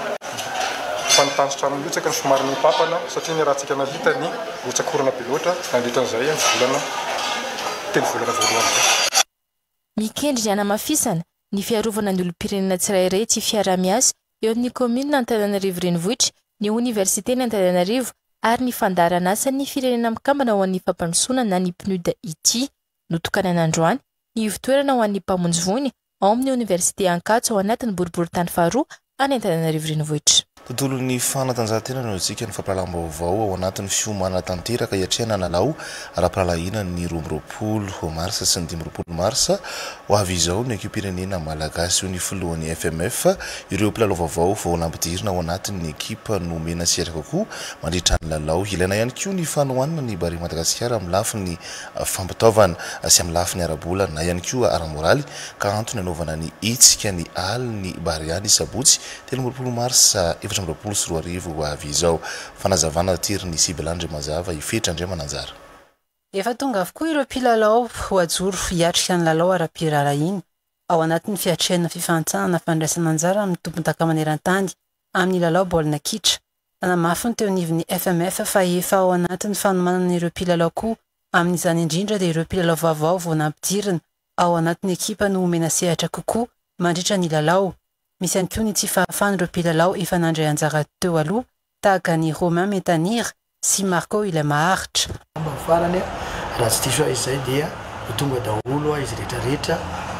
fa nitandritra amin'nyotsaka ny somary ny papana satria ny rahantsika navita ny otsakorana be loatra nandritran'izay ny volana teny volana voalohany mikendry ny anamafisana ny fiarovana ny olom-pirenena tsirairay tsy fiara-miasa eo amin'ny komina Antananarivo renivohitra ny université ny Antananarivo ary ny fandarana asa ny firenena mikambana ho an'ny fampandrosoana na ny PNUD ity notokana n'androany ny ivitoerana ho an'ny mpamonjy voany ao amin'ny université Ankatso ao anatin'ny boriboritany faharoa any Antananarivo renivohitra. Tontolon'ny fanatanjahantena no antsika ny fampiaraham-baovao ao anatin'ny fiomana tanteraka iatrehana lalao ara-pahalahina ny 12 marsa sy ny 15 marsa ho avy izao ny ekipa-pirenena malagasy ny filohan'ny FMF ireo mpilalao vaovao vao nampidirina ao anatin'ny ekipa no mena sieraka koa mandritra ny lalao ilaina ihany koa ny fanohanana ny Barea Madagasikara amin'ny lafiny fampitaovana sy amin'ny lafiny arabola na ihany koa ara-moraly ka antony anaovana ny etsika ny aly ny Barea ny sabotsy 13 marsa 2024 ho avy izao fanazavana tiriny Sibelandre Mazava ifetra Andre Mananjara. Efa tonga avokoa ireo mpilalao ho ajoro hiatrika ny lalao ara-pirara iny ao anatin'ny fiatrehana fifantsahana fandraisana anjara amin'ny tompon-dakamana eran-tany amin'ny lalao baolina kitra. Nanamafy teo anivon'ny FMF fa efa ao anatin'ny fanomanana ireo mpilalao koa amin'izany indrindra dia ireo mpilalao vaovao vao nampidirina ao anatin'ny ekipa no omena sehatra kokoa mandritra ny lalao. Misy ihany koa ny tsy fahafana ireo mpilalao efa nandray anjara teo aloha tahaka ny Romain Métanire sy Marco Ilemaharitra. Farany raha tsy diso izay dia tonga daholo izy rehetrarehetra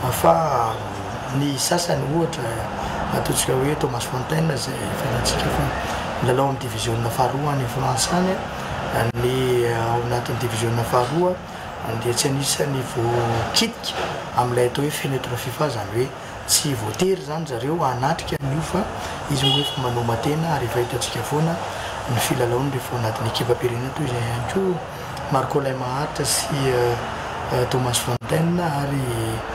fa ny sasany ohatra ataontsika hoe Thomas Fontaine zay fanatsika fa milalao amin'ny division faharoa any France any ny ao anatin'ny division faharoa dia tsy anisany voakitika amin'ilay atao hoe fenêtre FIFA zany hoe tsy voatery zany zareo anatrika an'io fa izy hoe efa manoma tena ary efa hitantsika foana ny filalaony rehefa anatin'ny ekipa-pirenena toy izay ihany koa Marco Ilemaharitra sy Thomas Fontaine ary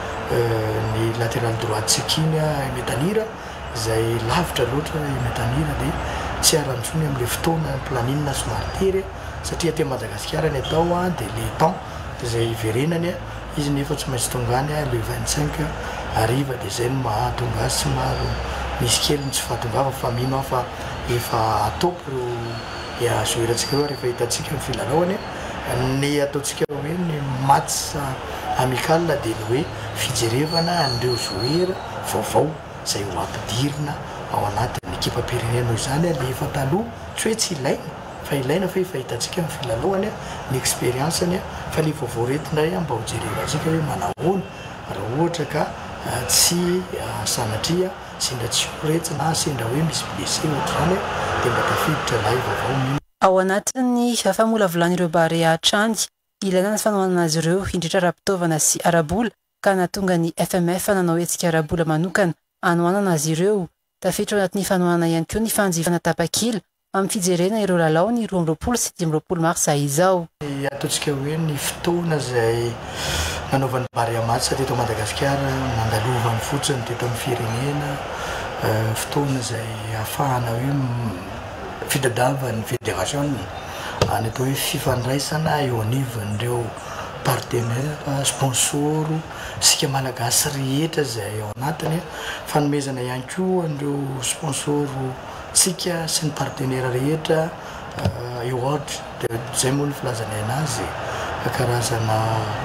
ny latéral droit tsikiny Métanire izay lavitra loatra Métanire dia tsy arantsony amin'ilay fotoana planine somary tery satria te Madagasikara ny atao dia le temps izay iverenany izy nefa tsy maintsy tongany le 25 ariva dia izay no mahatonga azy tsy maro misy kely ny tsy fahatongava fa mino fa efa ataoko ireo zoerantsika ireo rehefa hitantsika ny filalaoany ny ataontsika hoe ny match amical dia ny hoe fijerevana an'ireo zoera vaovao izay ho ampidirina ao anatin'ny ekipa-pirenena izany le efa taloha tsy hoe tsy ilaina fa ilaina fa efa hitantsika ny filalaoany ny expérience-ny fa le vaovao retindray mba ho jerevantsika hoe manahoana raha ohatra ka tsy sanatria sendra tsy horetsy na sendra hoe misy blessé ohatr'izany dia mba tafiditra lay vaovao. Ao anatin'ny famolavolana ireo Barea hatrany ilaina ny fanohanana azy ireo indritra ara-pitaovana sy arabola ka nahatonga ny FMF nanao hetsika arabola manokana anohanana azy ireo. Tafiditra ao anatin'ny fanohanana ihany koa ny fanjifana tapakila amin'ny fijerena ireo lalao ny 12 sy 15 marsa izao. Ataontsika hoe ny fotoana izay nanaovan'ny Barea match teto Madagasikara nandalovan'ny fotsiny teto amin'ny firenena fotoana izay ahafahana hoe fitadiavan'ny fédération any atao hoe fifandraisana eo anivon'ireo partenaire sponsor sika malagasy rehetra izay ao anatiny fanomezana ihany koa an'ireo sponsor sika sy ny partenaire rehetra eo ohatra dia izay moa ny filazana anazy karazana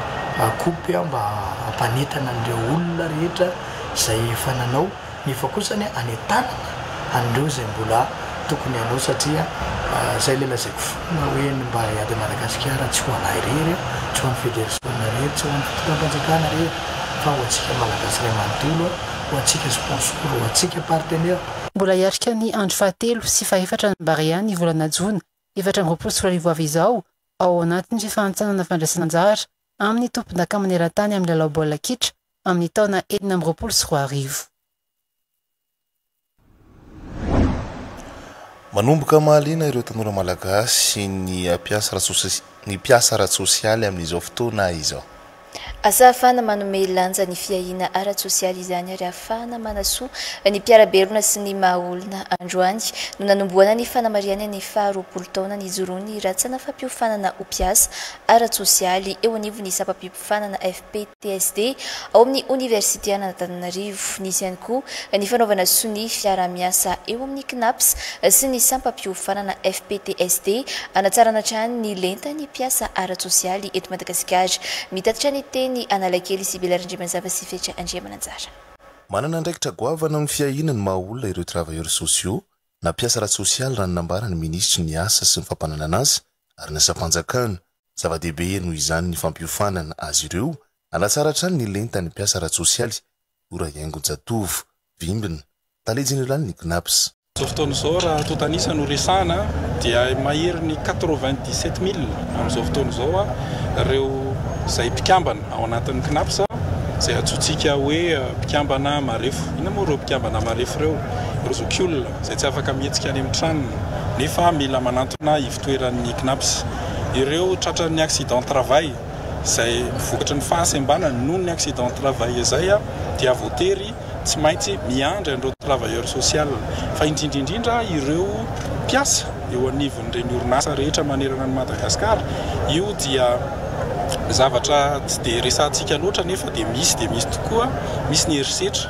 kopy mba hampanetana an'ireo olona rehetra izay efa nanao nefa kosany anentanana an'ireo izay mbola tokony hanao satria izay le lazaiko foana hoe ny Barea de Madagasikara tsy ho anahy rery tsy ho an'ny fédération rery tsy ho an'ny fitondram-panjakana rery fa ho antsika malagasy ray manontolo ho antsika sponsor ho antsika partenaire. Mbola hiatrika ny andro fahatelo sy fahaefatra ny Barea ny volana Jona 2024 avy izao ao anatin'ny fifanintsanana fandraisana anjara amin'ny tompon-dakamana eran-tany amin'ny lalao baolina kitra amin'ny taona 2024. Manomboka mahaliana ireo tanora malagasy ny piasa ara-tsosialy amin'izao fotoana izao. asa ahafahana manome lanja ny fiahina ara-tsosialy izany ary ahafahana manasoa ny mpiarabelona sy ny mahaolona androany no nanomboana ny fanamariana ny faharoapolo taona ny jorony ratsana fampiofanana ho mpiasa ara-tsosialy eo anivony sampam-piofanana FPTSD ao amin'ny Université Antananarivo. Nisy ihany koa ny fanaovana sony fiara-miasa eo amin'ny CNAPS sy ny sampam-piofanana FPTSD anatsarana trany ny lenta ny mpiasa ara-tsosialy eto Madagasikara. Mitatitra ny teny Analakely Sibelarandrimanzava sy Fetra Andriamananjara. Manana andraikitra goavana ny fiahinany mahaolona ireo travailleurs sociaux na mpiasa ara-tsosialy raha nambara ny ministry ny asa sy ny fampanana azy ary nasapanjakana zava-dehibe noho izany ny fampiofanana azy ireo anatsara trany ny lenta ny mpiasa ara-tsosialy ora Iangonjatovo Vimbina Tale General ny CNAPS. Zao fotoan'izao raha totanisa no resana dia mahery ny 97 000 amin'izao fotoan'izao ireo zay mpikambana ao anatin'ny CNAPS zay atsotsika hoe mpikambana marefo. Ina moa ireo mpikambana marefo ireo zokiolona zay tsy afaka mihetsika any amin'ny tranony nefa mila manantona ivitoeran'ny CNAPS. Ireo tratran'ny accident travail zay vokatry ny fahasembanany noho ny accident travail izay dia voatery tsy maintsy miandry an'ireo travailleur social fa indrindrindrindra ireo mpiasa eo anivon'ireny orinasa rehetra manerana ny Madagasikara. Io dia zavatra tsy dia resantsika loatra nefa dia misy tokoa, misy ny herisetra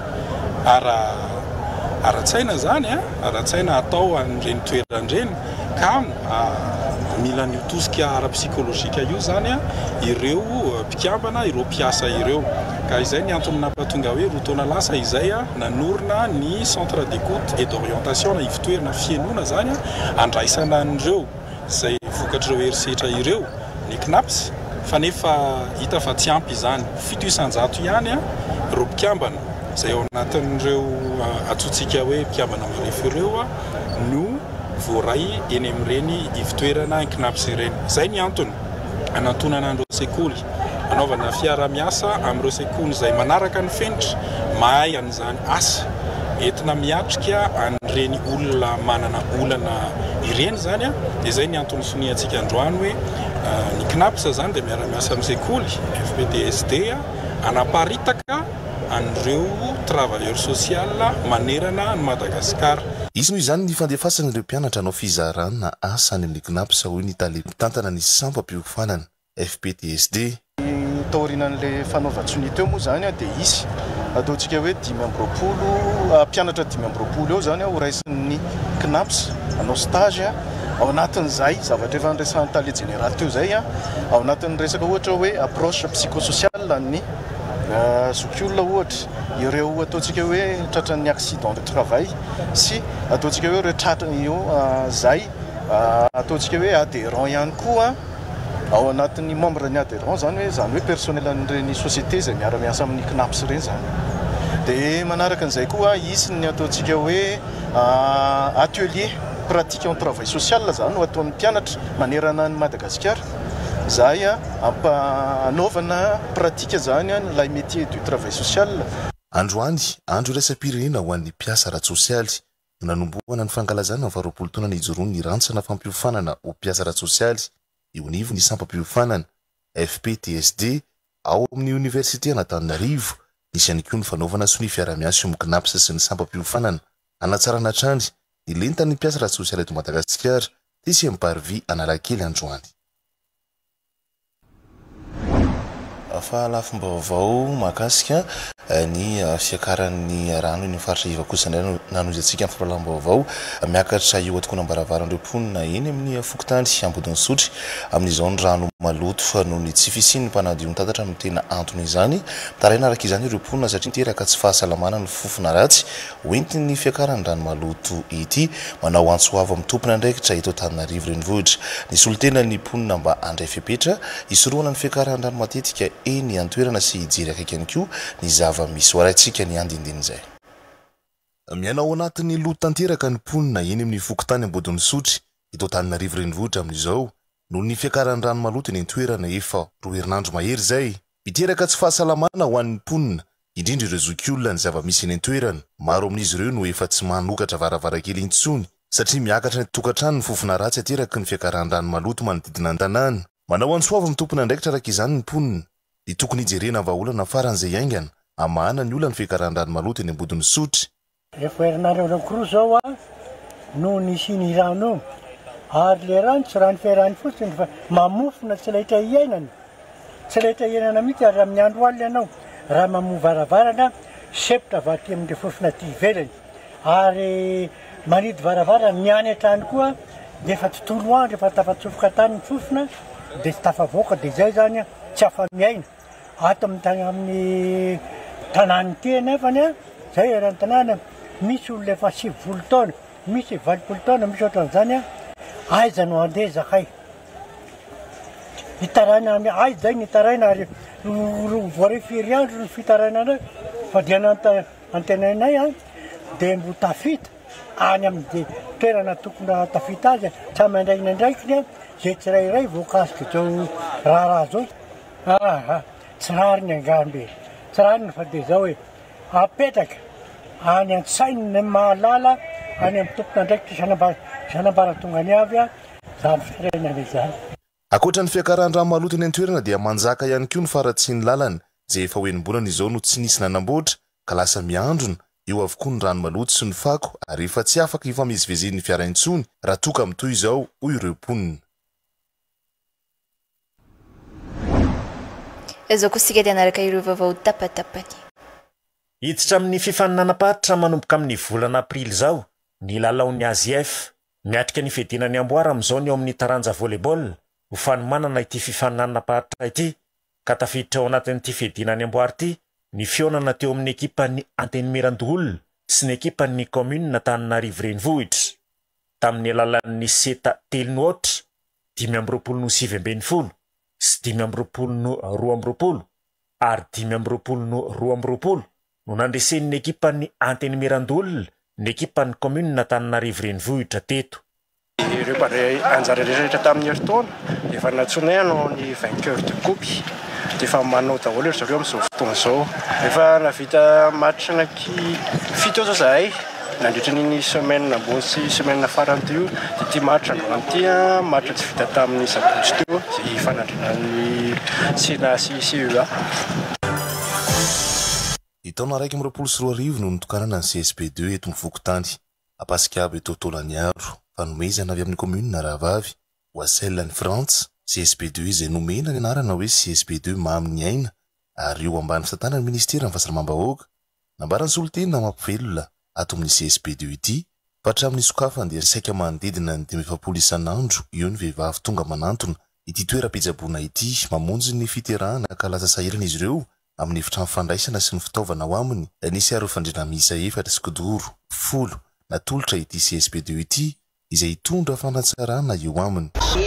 ara-tsaina zany ara-tsaina atao an'ireny toeran'ireny ka mila ny tosika ara-psikolojika io zany ireo mpikambana ireo mpiasa ireo. Ka izay ny antony nampatonga hoe rotaona lasa izay nanorina ny centre d'écoute et d'orientation na ivitoerana fianona zany andraisana an'ireo zay vokatr'ireo herisetra ireo ny CNAPS fa nefa hita fa tsy ampy izany 700 ihany ireo mpikambana zay ao anatin'ireo atsotsika hoe mpikambana marefo ireo no voaray eny amin'ireny ivitoerana CNAPS ireny. Zay ny antony anantonana an'ireo sekoly anaovana fiara-miasa amin'ireo sekoly zay manaraka ny fenitra mahay an'izany asa entina miatrika an'ireny olona manana olana ireny zany dia zay ny antony soniantsika androany hoe ny CNAPS zany dia miara-miasa amin'ny sekoly FPTSD anaparitaka an'ireo travailleur social manerana ny Madagasikara. Izy noho izany ny fandefasana ireo mpianatra anao fizarana na asa any amin'ny CNAPS hoy ny tale mitantana ny sampam-piofanana FPTSD. Taorinan'ilay fanaovan-tsony teo moa zany dia isy ataontsika hoe 5 mpianatra 5 eo zany ho raisin'ny CNAPS anao stage ao anatin'izay zavatra efa nresan'ny tale général teo zay ao anatin'ny resaka ohatra hoe approche psychosociale ny zokiolona ohatra ireo ataontsika hoe tratran'ny accident de travail sy ataontsika hoe ireo tratrany io zay ataontsika hoe adhérent ihany koa ao anatin'ny membre ny adhérent zany hoe personnel an'ireny société zay miara-miasa amin'ny CNAPS ireny zany. Dia manaraka an'izay koa isy ny ataontsika hoe atelier pratique en travail social zany no ataon'ny mpianatra manerana ny Madagasikara zay anaovana pratika zany lay métier du travail social. Androany andro resa-pirenena ho an'ny mpiasa ara-tsosialy nanomboana ny fankalazana ny 20 taona ny ijoroany ny rantsana fampiofanana ho mpiasa ara-tsosialy eo anivony sampam-piofanana FPTSD ao amin'ny Université Antananarivo. Nisy ihany koa ny fanaovana sony fiara-miasa eo amin'ny CNAPS sy ny sampam-piofanana anatsarana trany ny lentan'ny mpiasa ara-tsosialy eto Madagasikara tisy Parvi Analakely androany. Fahalafomba vaovao mahakasika ny fiakaran'ny rano ny faritra ivakosana nanonjatsika amin'ny fahalafomba vaovao miakatra io atokona ambaravarandreo mponina eny amin'ny fokotany ambodiny sotry amin'izao ny rano maloto fa noho ny tsy fisiany mpanadio mitantatra amin'ny tena antony izany taraina araka izany ireo mponina satria miteraka tsy fahasalamana ny fofona ratsy hoentin'ny fiakaran'ny rano maloto ity manao antsoavo amin'ny tompona andraikitra eto Antananarivo renivohitra. Ny solotena ny mponina mba handray fepetra isoroana ny fiakaran'ny rano matetika eny antoerana sy hijery akaiky ihany koa ny zava-misy hoaraintsika ny andindinin'izay. Mianao anatin'ny loto tanteraka ny mponina eny amin'ny fokotany ambodiny sotry eto Antananarivo renivohitra amin'izao noho ny fiakaran'ny rano maloto eny antoerana efa 2 herinandro mahery zay miteraka tsy fahasalamana ho an'ny mponina indrindra ireo zokiolona ny zava-misy eny antoerana. Maro amin'izy ireo no efa tsy manokatra varavarankely intsony satria miakatra ny tokantrano ny fofona ratsy ateraky ny fiakaran'ny rano maloto manodidina ny tanàna. Manao antsoavo amin'ny tompona andraikitra araka izany ny mponina dia tokony hijerena vahaolana faran'izay aingana amahana ny olana fikaran-drano maloto eny ambodin'ny sotry. Efa herinandro anankiroa zao no nisy ny rano ary le rano tsy rano fiarahany fotsiny fa mamofona tsy lahitra iainana. Tsy lahitra iainana mihitsy ary amin'ny andro alina ianao raha mamoa varavarana sepitra vaty amin'ny fofona ty ivelany ary manidy varavarana miany an-trano koa dia efa tontolo andro efa tafatsofoka tany ny fofona dia tsy tafavoaka dia zay zany tsy afa-miaina ato amin'ny tanàny ty nefany zay raha ny tanàna misy olona efa 90 taona misy 80 taona misy ohatran'izany aiza no andeha zakay hitaraina aiza zay ny hitaraina ary voare firy andro ny fitarainana fa dia antenainay dia mbo tafita any amin'ny toerana tokony tafita azy tsy amandraina ndraikiny zay tsirairay voakasika zao raha zao tsy rariny angambe tsy rariny fa dia zao hoe apetraka any an-tsainy ny mahalala any amin'ny tompona ndraiky sanambara-tongany avy zany fitarainana izany. Akoatra ny fiakaran-drano maloto eny an-toerana dia manjaka ihany koa ny faratsiany lalany izay efa hoenimbolana izao no tsy nisy nanamboatra ka lasa miandrona eo avokoa ny rano maloto sy ny fako ary efa tsy afaka ifamezivezen'ny fiara-intsony raha toka amin'toy izao hoy ireo mponina. Izao koa sika dia anaraka ireo vaovao tapatapany. Hiditra amin'ny fifaninanam-paritra manomboka amin'ny volana aprily izao ny lalaon'ny AZF miatrika ny fiadinany amboara amin'izao ny eo amin'ny taranja volleyball ho fanomanana ity fifaninanam-paritra ity ka tafiditra ao anatin'ity fiadinany amboara ity ny fionana teo amin'ny ekipan'ny Antenimirandoholona sy ny ekipan'ny commune Antananarivo renivohitra tamin'ny alalan'ny seta 3-0 5-20 sy 5-20 ary 5-20 no nandresen'ny ekipan'ny Antenimirandoholona ny ekipan'ny commune Antananarivo renivohitra teto. Ireo mpandray anjara rehetrarehetra tamin'ny heritaona efa natsoinay anao ny vainqueur de coupe dia efa manao daholo ry zareo amin'izao fotoana izao. Efa navita match anaky 7 zao zahay nandritra ny semaine ambony sy semaine farany teo dia ty match androany match tsy vita tamin'ny sabotsy teo izay fanandrina ny sena sy CEA. Taona raiky amin'ny 24 no nitokanana ny CSP2 eto mivokotany apasika aby eto taolany andro fanomezana avy amin'ny commune Rahavavy Oiselle ny France CSP2 izay nomena ny anarana hoe CSP2 mamy aina ary eo ambany fitantanany ministera ny fahasalamam-bahoaka nambarany soloteny mampivelona ato amin'ny CSP2 ity fa hatramin'ny sokafany dia saika manodidina ny 7 isan'andro eo ny vehivavy tonga manantona ity toeram-pitsaboana ity mamonjy ny fiterahana ka lasa sahirana izy ireo amin'ny efitrano fandraisana sy ny fitaovana ao aminy nisy aro fandrina miisa 4 sy kodoro 10 natolotra ity CSP2 ity izay hitondra fanatsarana eo aminy.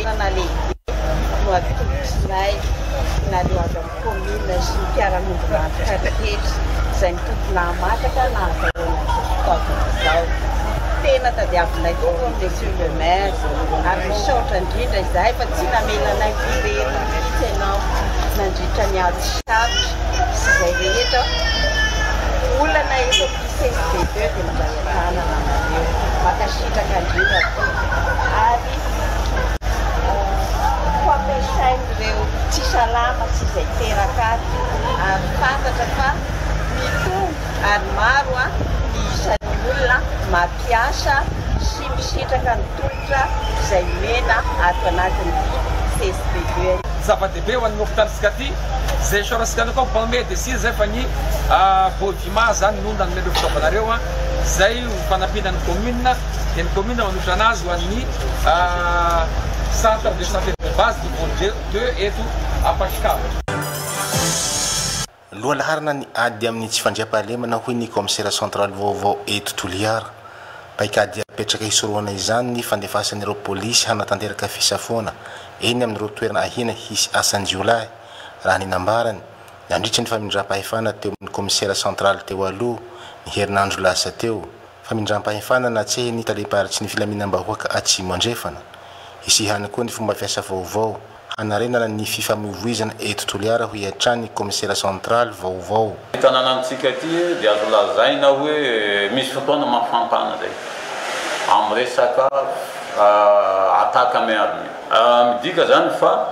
Tena tadiavinay tokoa monsieur le maire ary misaotra indrindra izahay fa tsy namelanay firery mihitsy ianao nandritra ny ady sarotra sy izay rehetra olana eto CSP2 dia midraitanana nareo makasitraka indrindra ary ho ampiasain'ireo tsy salama sy izay teraka ary fantatra fa mitombo ary maro ny isan'ny olona mampiasa sy misitraka ny tongotra izay mena ato anatin'ny CSP2. Zava-dehibe ho an'ny hôpitalintsika ty zay soratsika koa mpamome desir zay fa ny bovima zany nonda ny ireo fitaovanareo zay fanampinan'ny commune dia ny commune manotra anazy ho an'ny centre de santé de base du niveau 2 eto Ampasikabo. Loha laharana ny ady amin'ny tsy fandriam-pahalemana hoy ny commissaire central vaovao eto Toliara paikady apetraka hisoroana izany ny fandefasan'ireo polisy hanatanteraka fisafoana eny amin'ireo toerana ahina hisy asany jiolahy raha ny nambarany nandritra ny famindram-pahefana teo amin'ny commissaire central teo aloha ny herinandro lasa teo famindram-pahefana natsehy ny taleparitry ny filaminam-bahoaka atsimo andrefana isihany koa ny fomba fiasa vaovao hanarenana ny fifamoivoizana eto Toliara ho iatrany commissaire central vaovao. Tanànantsika ty dia azo lazaina hoe misy fotoana mafampana zay amin'ny resaka ataka amy army midika zany fa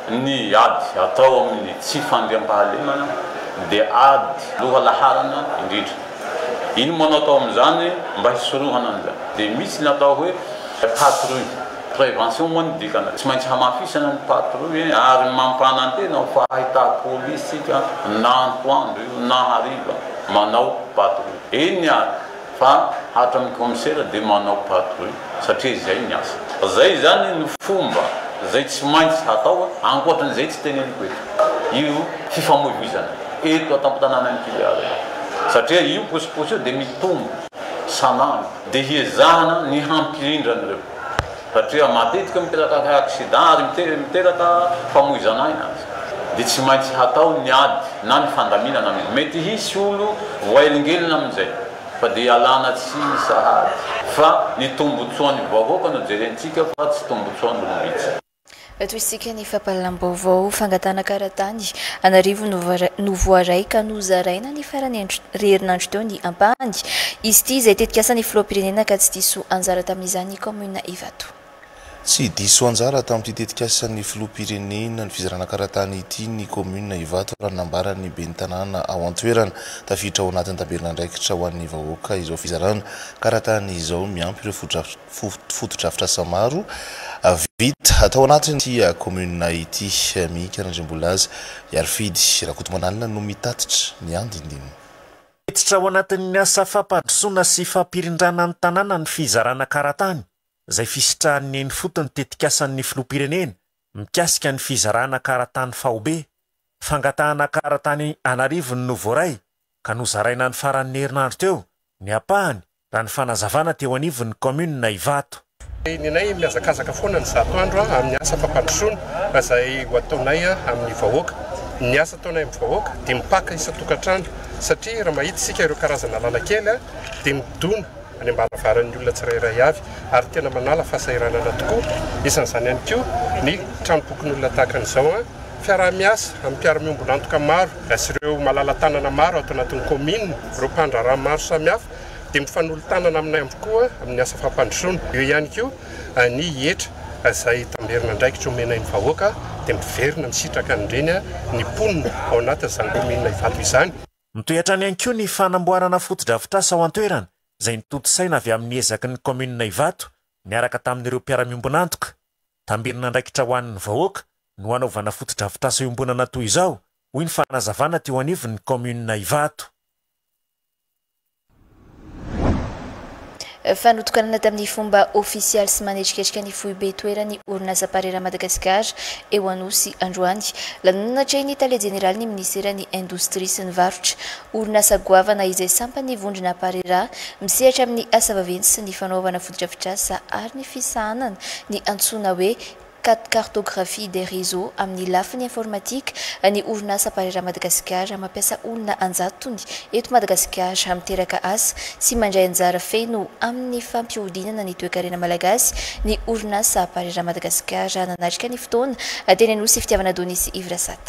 ny ady atao amin'ny tsy fandriam-pahalemana dia ady loha laharana indrindra. Ino manao atao amin'izany mba hisorohana an'izany. Dia misy ny atao hoe patrouille prévention moa ny dikana. Tsy maintsy hamafisana ny patrouille ary mampanantena fa ahita polisika na antoandro io na hariva manao patrouille. Iny ny ady fa hatramin'ny commissaire dia manao patrouille satria zay ny asa. Zay zany ny fomba zay tsy maintsy atao ankoatran'izay tsy teneniko eto. Io fifamoivoizana eto atam-tanàna ny filiale. Satria io posiposy io dia mitombo sanandro dia hiezahana ny hampirindran'ireo. Satria matetika miteraka accident ary miteraka famoizana aina azy. Dia tsy maintsy hatao ny ady na ny fandaminana amin'izay. Mety hisy olo voaelingelina amin'izay fa dia alana tsy sahady fa ny tombotsoan'ny vahoaka no jerentsika fa tsy tombotsoan'ny olom-bitsy. Toy isika ny fampahalalam-baovao fangatana karatany Anarivo no voaray ka nozaraina ny farany herinandro teo ny Ampahandy. Izy ity izay tetika asany filoham-pirenena ka tsy diso anjara tamin'izany commune Ivato. Tsy diso anjara tamin'ity tetika asan'ny filoham-pirenena ny fizarana karatany ity ny commune Ivato raha nambarany ben'ny tanàna ao an-toerana tafiditra ao anatin'ny tabelinandraikitra ho an'ny vahoaka izao fizarana karatany izao miampy ireo foto-drafitrasa maro vita atao anatin'ity commune ity mika Randrembola azy Yarfidy Rakotomanalina no mitatitra ny andindiny. Miditra ao anatin'ny asa fampandrosoana sy fampirindrana ny tanàna ny fizarana karatany zay fisitrahan'ny eny fotony tetikasan'ny filoham-pirenena mikasika ny fizarana karatany faobe. Fangatahana karatany Anarivo no voaray ka nozaraina ny faran'ny herinandro teo ny Ampahany raha ny fanazavana teo anivon'ny commune Ivato. Ninay miazakazaka foana ny zato andro amin'ny asa fampandrosoana izay ho ataonay amin'ny vahoaka. Ny asa ataonay amin'ny vahoaka dia mipaka isa-tokantrano satria raha mahita isika ireo karazana lalan-kely dia midona any ambaravaran'ny olona tsirairay avy ary tena manala fahasahiranana tokoa. Isan'izany ihany koa ny tranobokin'olona tahaka an'izao fiaraha-miasa amin'ny mpiara-miombona antoka maro sy ireo malala-tanana maro ato anatin'ny commune ireo mpandraraha maro samihafa dia mifanolo-tanana aminay avokoa amin'ny asa fampandrosoana. Eo ihany koa ny hetra izay tamberinandraikitra omenay ny vahoaka dia miverina misitraka an'ireny ny mponina ao anatin'izany commune Ivato izany. Mitoetra ihany koa ny fanamboarana foto-drafitrasa ao an-toerana izay nitotosaina avy amin'ny ezaky ny commune Ivato niaraka tamin'ireo mpiara-miombona antoka. Tamberinandraikitra ho an'ny vahoaka no hanaovana foto-drafitrasa iombonana toy izao hoy ny fanazavana teo anivon'ny commune Ivato. Fanotokanana tamin'ny fomba ofisialy sy manendriketrika ny foibe toerany orinasa parera Madagasikara eo Anosy androany. Lanonatra ny Talia Jeneraly ny Ministera ny Indostria sy ny Varotra. Orinasa goavana izay sampany vondrona parera misehatra amin'ny asa vaventy sy ny fanaovana foto-drafitrasa ary ny fisahanana ny antsoina hoe cartographie des réseaux amin'ny lafiny informatique ny orinasa parera Madagasikara mampiasa olona anjatony eto Madagasikara miteraka asa sy mandray anjara feno amin'ny fampihodinana ny toe-karena malagasy ny orinasa parera Madagasikara nanatrika ny fotoana teny Anosy fitiavana Donisy Ivrasata.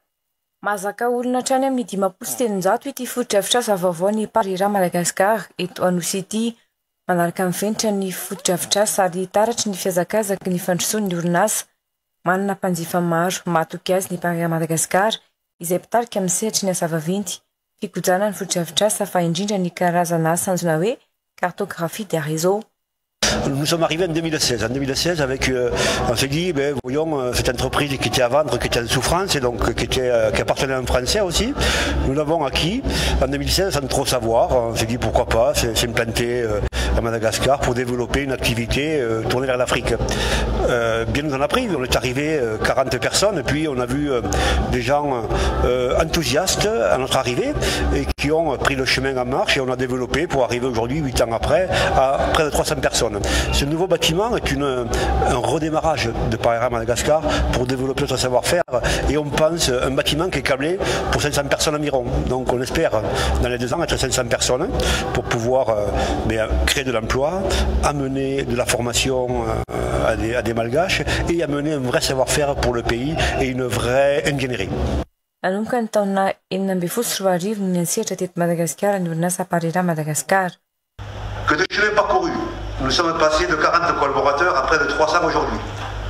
Mazaka olona trany amin'ny 500 ity foto-drafitrasa vaovao ny parera Madagasikara eto Anosy ity. Manaraka mivenitra ny foto-drafitrasa ary taratry ny fiazakazaky ny fandrosoan'ny orinasa. Manana mpanjifa maro matoky azy ny parera Madagasikara izay mpitarika misehatra ny asa vaventy. Fikojana ny foto-drafitrasa fa indrindra ny karazana asa anjona hoe cartographie des réseaux. Nous sommes arrivés en 2016. En 2016, on s'est dit, voyons cette entreprise qui était à vendre, qui était en souffrance et donc qui appartenait à un Français aussi. Nous l'avons acquis en 2016 sans trop savoir. On s'est dit pourquoi pas s'implanter à Madagascar pour développer une activité tournée vers l'Afrique. Bien nous en a pris. On est arrivé 40 personnes et puis on a vu des gens enthousiastes à notre arrivée et qui ont pris le chemin en marche et on a développé pour arriver aujourd'hui, 8 ans après, à près de 300 personnes. Ce nouveau bâtiment est un redémarrage de Parera Madagascar pour développer notre savoir-faire et on pense un bâtiment qui est câblé pour 500 personnes environ. Donc on espère dans les 2 ans être 500 personnes pour pouvoir créer de l'emploi, amener de la formation à des malgaches et amener un vrai savoir-faire pour le pays et une vraie ingénierie. Nanomboka ny taona 2024 no niantsehatra teto Madagasikara ny orinasa Parera Madagascar. Que de chemin parcouru. Nous sommes passés de 40 collaborateurs à près de 300 aujourd'hui.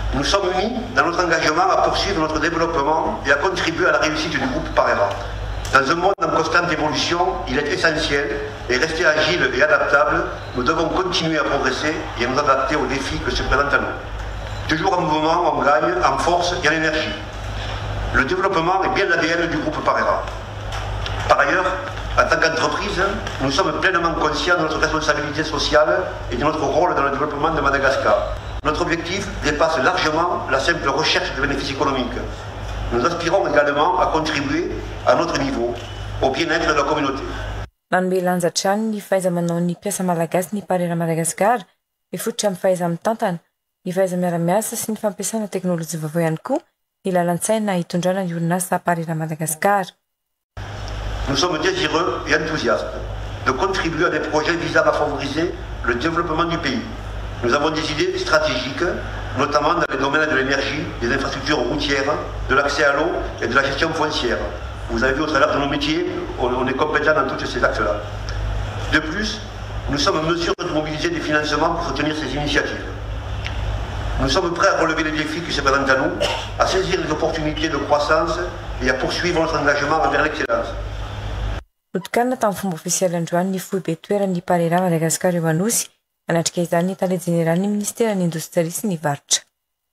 Nous sommes unis dans notre engagement à poursuivre notre développement et à contribuer à la réussite du groupe Parera. Dans un monde en constante évolution, il est essentiel et rester agile et adaptable, nous devons continuer à progresser et à nous adapter aux défis que se présentent à nous. Toujours en mouvement, on gagne en force et en énergie. Le développement est bien l'ADN du groupe Parera. Par ailleurs, en tant qu'entreprise, nous sommes pleinement conscients de notre responsabilité sociale et de notre rôle dans le développement de Madagascar. Notre objectif dépasse largement la simple recherche de bénéfices économiques. Nous aspirons également à contribuer à notre niveau au bien-être de la communauté. Nanome lanjatrany ny fahaiza manao ny mpiasa malagasy ny Parera Madagasikara mifototra amin'ny fahaiza mitantana, ny fahaiza miara-miasa sy ny fampiasana teknôlôjia vaovao ihany koa ny lalan-tsaina hitondrana ny orinasa Parera Madagasikara. Nous sommes désireux et enthousiastes de contribuer à des projets visant à favoriser le développement du pays. Nous avons des idées stratégiques, notamment dans les domaines de l'énergie, des infrastructures routières, de l'accès à l'eau et de la gestion foncière. Vous avez vu au travers de nos métiers, on est compétent dans tous ces axes-là. De plus, nous sommes en mesure de mobiliser des financements pour soutenir ces initiatives. Nous sommes prêts à relever les défis qui se présentent à nous, à saisir les opportunités de croissance et à poursuivre notre engagement envers l'excellence. Notokanina tamin'ny fomba ofisialy androany ny foibe toeran'ny Parera Madagasikara eo Anosy, anatrika izany ny tany jeneraly ny ministera ny indostria sy ny varotra.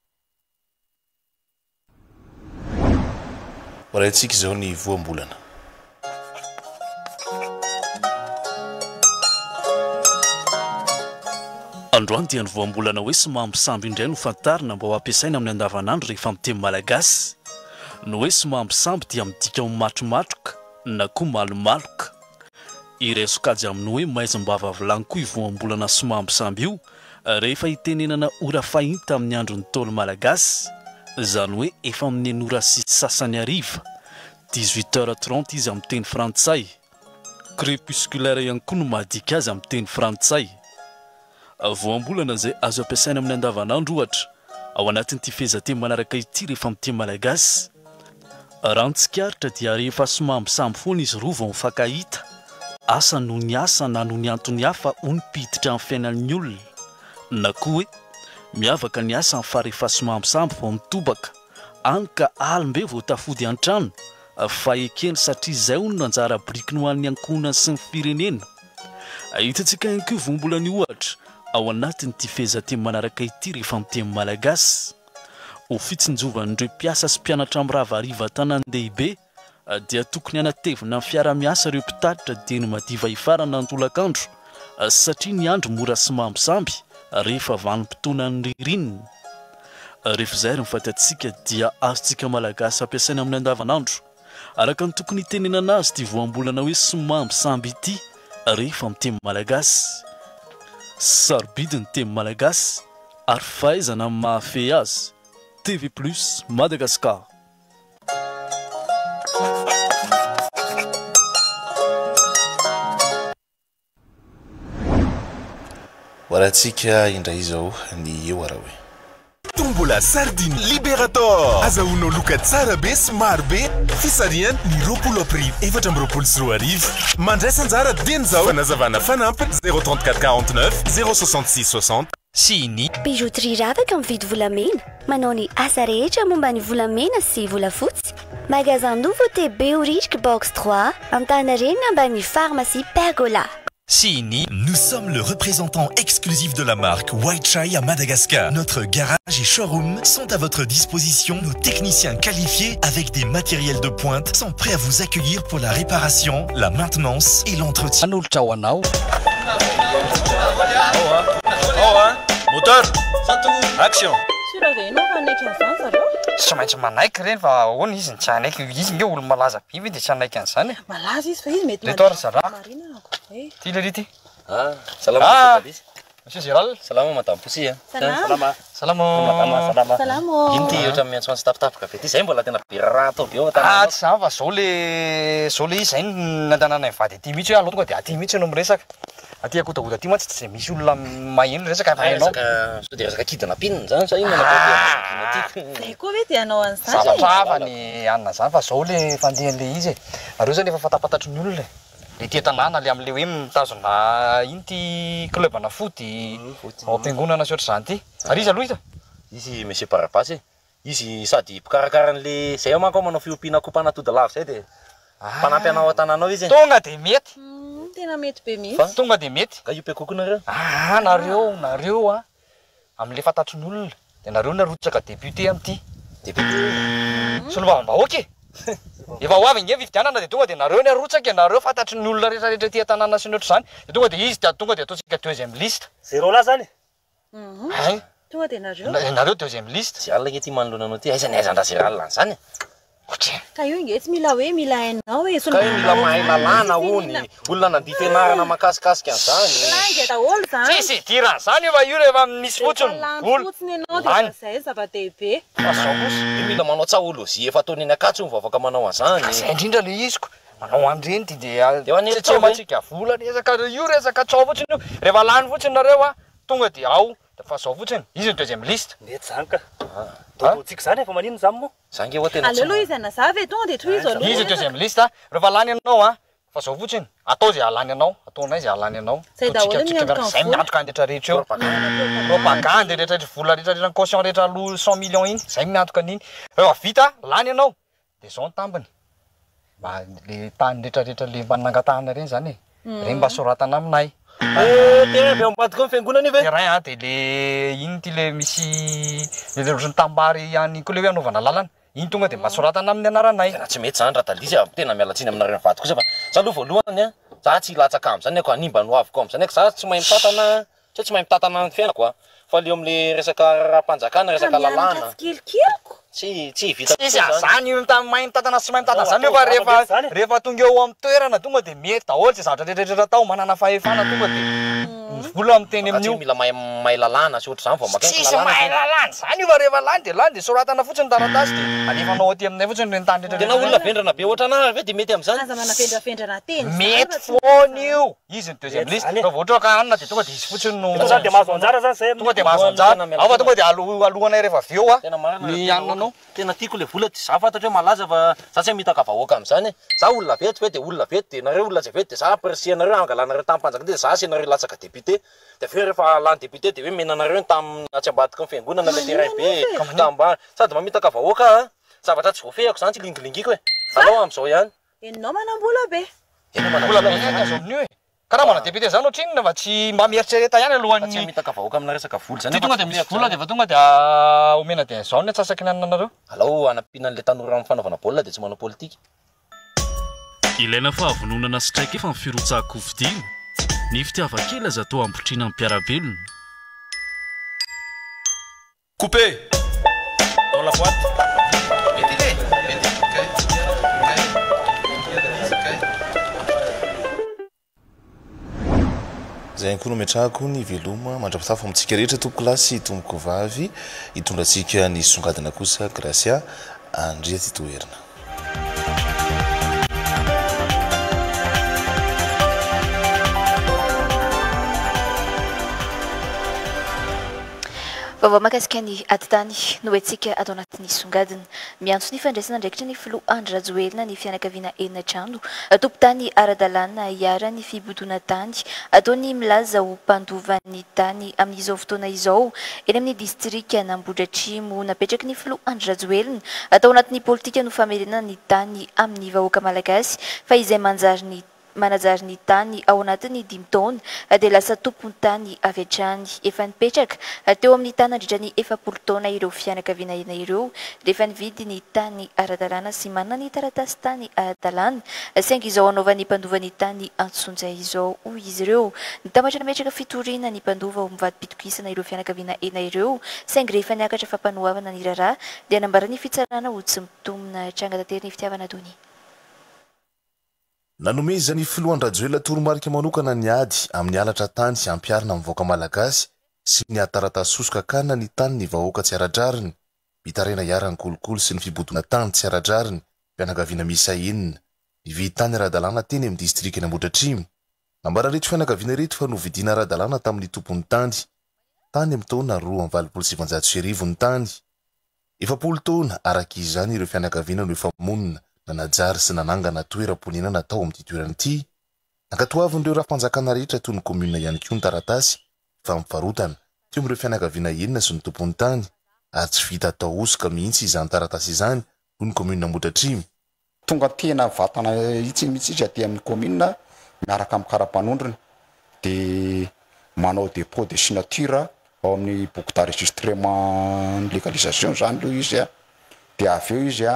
Raintsika izao ny voambolana. Androany dia ny voambolana hoe somamy samby indray no fantarina mba ho ampiasaina amin'ny andavanandro rehefa amin'ny teny malagasy. Ny hoe somamy samby dia midika ho matromatroka na koa malomaloka. Iray sokajy amin'ny hoe maizim-bava vilany koa io voambolana somamy samby io rehefa hitenenana ora fahita amin'ny andron'ny Taolo malagasy, izany hoe efa amin'ny ora sasany hariva 18h30 izy amin'ny teny frantsay. Crépusculaire ihany koa no madika azy amin'ny teny frantsay. Voambolana izay azo ampiasaina amin'ny andavanandro ohatra ao anatin'ity fehezanteny manaraka ity rehefa amin'ny teny malagasy. Raha ny tsikaritra dia rehefa somamy samby foana izy roa vao mifankahita, asa noho ny asa na noho ny antony hafa ho nipiditra amin'ny fiainan'ny olona, na koa hoe miavaka ny asa fa rehefa somamy samby vao mitobaka any ka alimbe vao tafody an-trano fa ekeny satria izay hono nanjara biriky no an'ny ankohonany sy ny firenena. Hitantsika ihany koa voambolana ohatra ao anatin'ity fehezanteny manaraka ity rehefa amin'ny teny malagasy. Ho fitsinjovan'ireo mpiasa sy mpianatra amin'ny Ravariva Tanan-dehibe dia tokony hanatevina amin'ny fiara-miasa ireo mpitatitra dia ny madiva hifarana antolakandro satria ny andro mora somamy samby rehefa vanim-potoana ny ririnina. Rehefa izay ny fatatsika dia azontsika malagasy ampiasaina amin'ny andavanandro araka ny tokony hitenenana azy ity voambolana hoe somamy samby ity rehefa amin'ny teny malagasy. Sarobidy ny teny malagasy ary fahaizana mahafehy azy. TV+ Madagascar. Waratsika indray izao ny eo arawe. Tombola sardine Liberator. Azahoanao loka tsara be sy maro be fisarihany ny 20 aprily 2024 Mandraisa anjara dieny zao fanazavana fanampy 034 49 066 60. Sini bijouterie ravaka mividy volamena, manao ny asa rehetra momba ny volamena sy volafotsy. Magasin Nouveauté Béorique Box 3 Antanarena ambany pharmacie Pergola. Sini, nous sommes le représentant exclusif de la marque White Chai à Madagascar. Notre garage et showroom sont à votre disposition. Nos techniciens qualifiés avec des matériels de pointe sont prêts à vous accueillir pour la réparation, la maintenance et l'entretien. Moteur, action. Tsy maintsy manaiky reny fa ahoana izy ny tsy anaiky izy nge olo malaza biby dia tsy anaiky an'izany. Malaza izy fa izy mety Leto Zara. Ty le rity. Salama. Monsieur Gérald. Salama madame Poussi. Salama. Salama. Ino ty ohatra miantso any staftapoka be ty zay mbola tena be raha atao be ao Ah tsy zany fa zao le izy zay nandanana mivady aty mihitsy hoe alao tonga dia aty mihitsy no miresaka. Aty akotagoda aty mantsy tsy misy olona maheno resaka fa hainao. Sao dia resaka kidina pinina zany sa ino natao. Zay koa ve dia hanao an'izany. Zava ny anina zany fa zao le fandehan'le izy. Areo zany efa fatapatatry ny olona. Le tia tanàna le am'le hoe mitazona ino ty club ana foty, ampiangonana sy ohatr'izany ty. Ary izy aloha ita. izy monsieur Parapasy izy sady pikarakaran'le zay manko manao fiompiana kopana to de lave zay de mpanampy anao an-tananao izy tonga de mety tena mety be mihitsy tonga de mety ka io pe kokoa nareo nareo a am'le fantatrin'olona de nareo narotsaka député am'ty député solombavam-bahoaka efa ho avy nge fividianana de tonga de nareo ny arotsaka nareo fantatry ny olona rehetrarehetra ty an-tanàna sy ny ohatr' zany de tonga de izy tonga de ataontsika deuxième liste zéro là zany tonga de nareo deuxième liste sy alina nge ty manolonanao ty aiza ny aizan-dra zéralina zany ka io nge tsy mila hoe mila hainao hoe ka io mila mahay lalàna hony olona nandia fianarana makasikasika an'izany langy daholo zany tsy idiran' zany efa io rehefa misy fotsiny fotsiny ianao de zay zava-dehibe de mila manao tsaolozy efa ataony eny akatso ny vavaka manao an'izany zay indrindra le iziko manao andreny ty de tsematsika vola resaka io resaka tsao fotsiny io rehefa lany fotsiny nareo a tonga de ao fa zao fotsiny izy ny deuxième liste mety zany ka dodotsika zany efa manino zany mo zany nge tena alelo izy anazavy tonga de toy izy aloha izy deuxième liste rehefa lany anao a fa zao fotsiny atao zay alany anao ataonay zay alany anao zay daholo zay miantoka rehetra rehetra eo propagande rehetrarehetra vola rehetrarehetra caution rehetra alo 100 millions iny zay miantoka an'iny rehefa vita lany anao de zao ny tambiny mba le tany rehetrarehetra le manangatahana reny zany reny mba soratana aminay tena be ambadika ny fiangonana ive terrain de le iny ty le misy le rosony tambary ihany koa le hoe anaovana lalana iny tonga de mba soratana amin'ny anaranay tena tsy mety zany raha talizy tena mialatsiny aminareo vaty kosa fa za aloha voalohany a za tsy latsaka am'zany ako animba no aviko am'zany ako za tsy mahay mitatana tsy tsy mahay mitatana ny fiainako a fa leo am'le resaka raha-mpanjakana resaka lalàna tsy vita zany mahay mitatana sy mahay mitatana zany rehefa tonga eo amin'ny toerana tonga de mety daholo tsy zavatra rehetrarehetra atao manana fahefana tonga de vola am'teny amin'io mila mahay lalàna sy ohatr' zany vao makitsy mahay lalàna zany io fa rehefa lany de soratana fotsiny taratasy de alefanao aty aminay fotsiny reny tany rehetra tena olona vendrana be ohatra ana ve de mety am'zany mety foana io izy ny deuxième liste fa voatra ka anina de tonga de izy fotsiny no de mahazo anjara zany zay tonga de mahazo anjara afa tonga de alohanay rehefa avy eo a ny anina anao tena tiako le vola ty za fantatra hoe malaza fa za tsy mitaka vahoaka am'zany za olona vety ve de olona vety de nareo olona tsy vety de za apresianareo angalanareo tampanjaka de za asianareo latsaka député de aveo rehefa lany député de hoe menanareo atsy ambadika ny fiangonana le terrain be tamba sady mamitaka vahoaka zavatra tsy voafehako zany tsy lingilingiko e alao am'zao ihany enao manambola be vola be azo amin'io e karaha mana député zany ohatry inona fa tsy mba mieritsereta ihany alohan'ny mitaka vahoaka amina resaka vola zany tonga de misy vola de efa tonga de omena de zao ny atsasaky ny ananareo alao anampiana an'le tanora amin'ny fanaovana baolina de tsy manao politika ilaina fahavononana straika efa ny firotsahako vidiny ny fitiava-kely aza atao ampitriana amin'ny mpiarabelona coupé dans la boîte zay koa no metrahako ny veloma mandrapitafo amintsika rehetra tompoko lasy tomboko vavy hitondratsika ny songadina kosa gracia andria ty toerina vaovao mahakasika ny atitany no hoentsika atao anatin'ny songadina miantso ny fandraisana ndraikitra ny filoha Andry Rajoelina ny fianakaviana enina trano tompon-tany ara-dalàna hiara ny fibodona tany ataony milaza ho mpandovan'ny tany amin'izao fotoana izao eny amin'ny distrika n'Ambohidratrimo napetraky ny filoha Andry Rajoelina atao anatin'ny politika no famerenana ny tany amin'ny vahoaka malagasy fa izay manajary ny tany ao anatin'ny 5 taona dia lasa tompony tany avy hatrany efa nipetraka teo amin'ny tany nandritra ny 40 taona ireo fianakaviana ireo rehefa nividy ny tany ara-dalàna sy manana ny taratasy tany ara-dalàna saingy izao anaovan'ny mpandovan'ny tany Antsonjay izao hoy izy ireo nitambatra nametraka fitoriana ny mpandova ho mivady pitokisana ireo fianakaviana ireo saingy rehefa niakatra fampanohavana ny raharaha dia nambara ny fitsarana ho tsy mitomina tranga tantery ny fitiavana dony nanomezany filohan Rajoelina toromarika manokana ny ady amin'ny alatra tany sy ampiarina amin'ny vahoaka malagasy sy ny ataratasy kana ny tany ny vahoaka tsy ara-drariny mitarena hiarany kolokolo sy ny fibodona tany tsy ara-drariny fianakaviana miisa 9 nividy tany ara-dalàna teny amin'ny distrika n'Ambohidratrimo nambara reto fianakaviana reto fa novidiana ara-dalàna tamin'ny tompony tany amin'ny taona 2,700 ny tany 70 taona arak'izany ireo fianakaviana no efa monina nanajary sy nanangana toeram-ponina natao amin'ny toerana ity nankatoavin'ireo raha-mpanjakana rehetra toy ny komuna ihany koa ny taratasy fa mivarotana teo amin'ireo fianakaviana enina sy ny tompony tany ary tsy vita atao osoka mihitsy izany taratasy izany noho ny commune Ambohidratrimo. Tonga tena vatana itsy mihitsy izy aty amin'ny commune miaraka amin'ny karapanondrony de manao dépôt de signature ao amin'ny book d'enregistrement légalisation zany lo izy de avy eo izy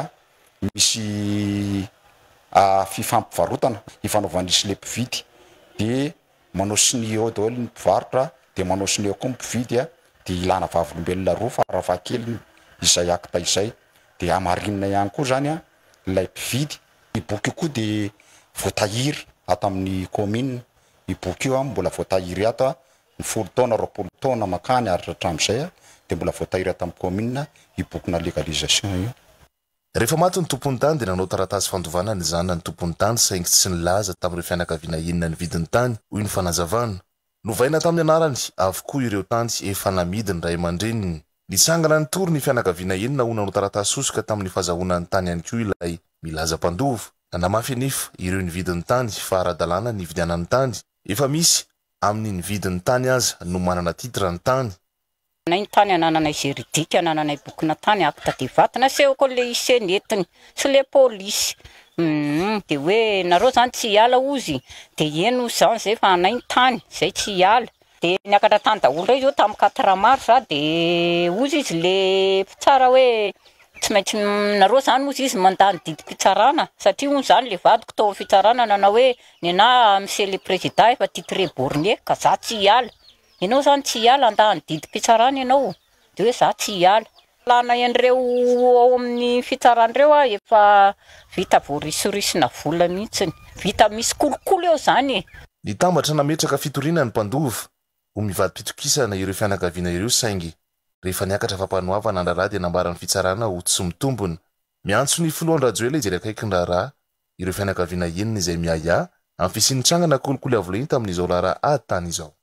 misy fifampivarotana ifanaovan'isy le mpividy de manao signé eo daholo ny mpivarotra de manao signé eo koa ny mpividy de ilana vavolombelona roa farafahakeliny izay acte izay de amarinina ihany koa zany ilay mpividy i boky io koa de voatahiry ato amin'ny commune i boky io mbola voatahiry ato ny 10 taona 20 taona makany ary hatramin'izay de mbola voatahiry ato amin'ny commune i bokyna légalisation io. Rehefa maty ny tompon'ny tany dia nanao taratasy fandovana ny zanany ny tompon'ny tany saingy tsy nilaza tamin'ireo fianakaviana inona ny vidin'ny tany hoy ny fanazavana. Novaina tamin'ny anarany avokoa ireo tany efa namidy ny ray aman-dreniny. Nitsangana ny tory ny fianakaviana inona ho nanao taratasy osoka tamin'ny fahazahonan'ny tany ihany koa ilay milaza mpandovo. Nanamafy anefa ireo ny vidin'ny tany fa ara-dalàna ny vidianan'ny tany. Efa misy amin'ny ny vidin'ny tany aza no manana titra ny tany. Nay tany anananay juridique anananay bokina tany acte de vente nasehoko le ise netiny sy le polisy de hoe nareo zany tsy hiala ozy de eno zany zay fa anay tany zay tsy hiala de niakatra tany daholo reo io tamin'ny 4 mars de ozy izy le tsara hoe tsy maintsy nareo zany ozy izy mandany didim-pitsarana satria hono zany le vadiko tao fitsarana nanao hoe nena monsieur le président efa titré bornier ka za tsy hiala. Ianao zany tsy hiala andany didim-pitsarana ianao de hoe za tsy hiala. Lana ian'ireo ao amin'ny fitsarandreo efa vita voarisorisina vola mihitsiny. Vita misy kolokolo eo zany. Nitambatra nametraka fitoriana ny mpandovo ho mivadi-pitokisana ireo fianakaviana ireo saingy rehefa niakatra fampanoavana andraraha dia nambaran'ny fitsarana ho tsy mitombona. Miantso ny filohan-drajoela ijery akaiky ny raharaha ireo fianakaviana enina izay miaya amin'ny fisian-trangana kolokolo avolengy tamin'izao raharaha ady-tany izao.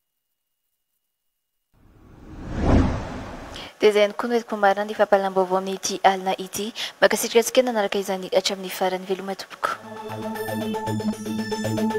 Dia izay ihany koa no entiko marina ny fampalam-baovao amin'ity alina ity. Makasitrika antsika nanaraka izany hatramin'ny farany veloma tompoko.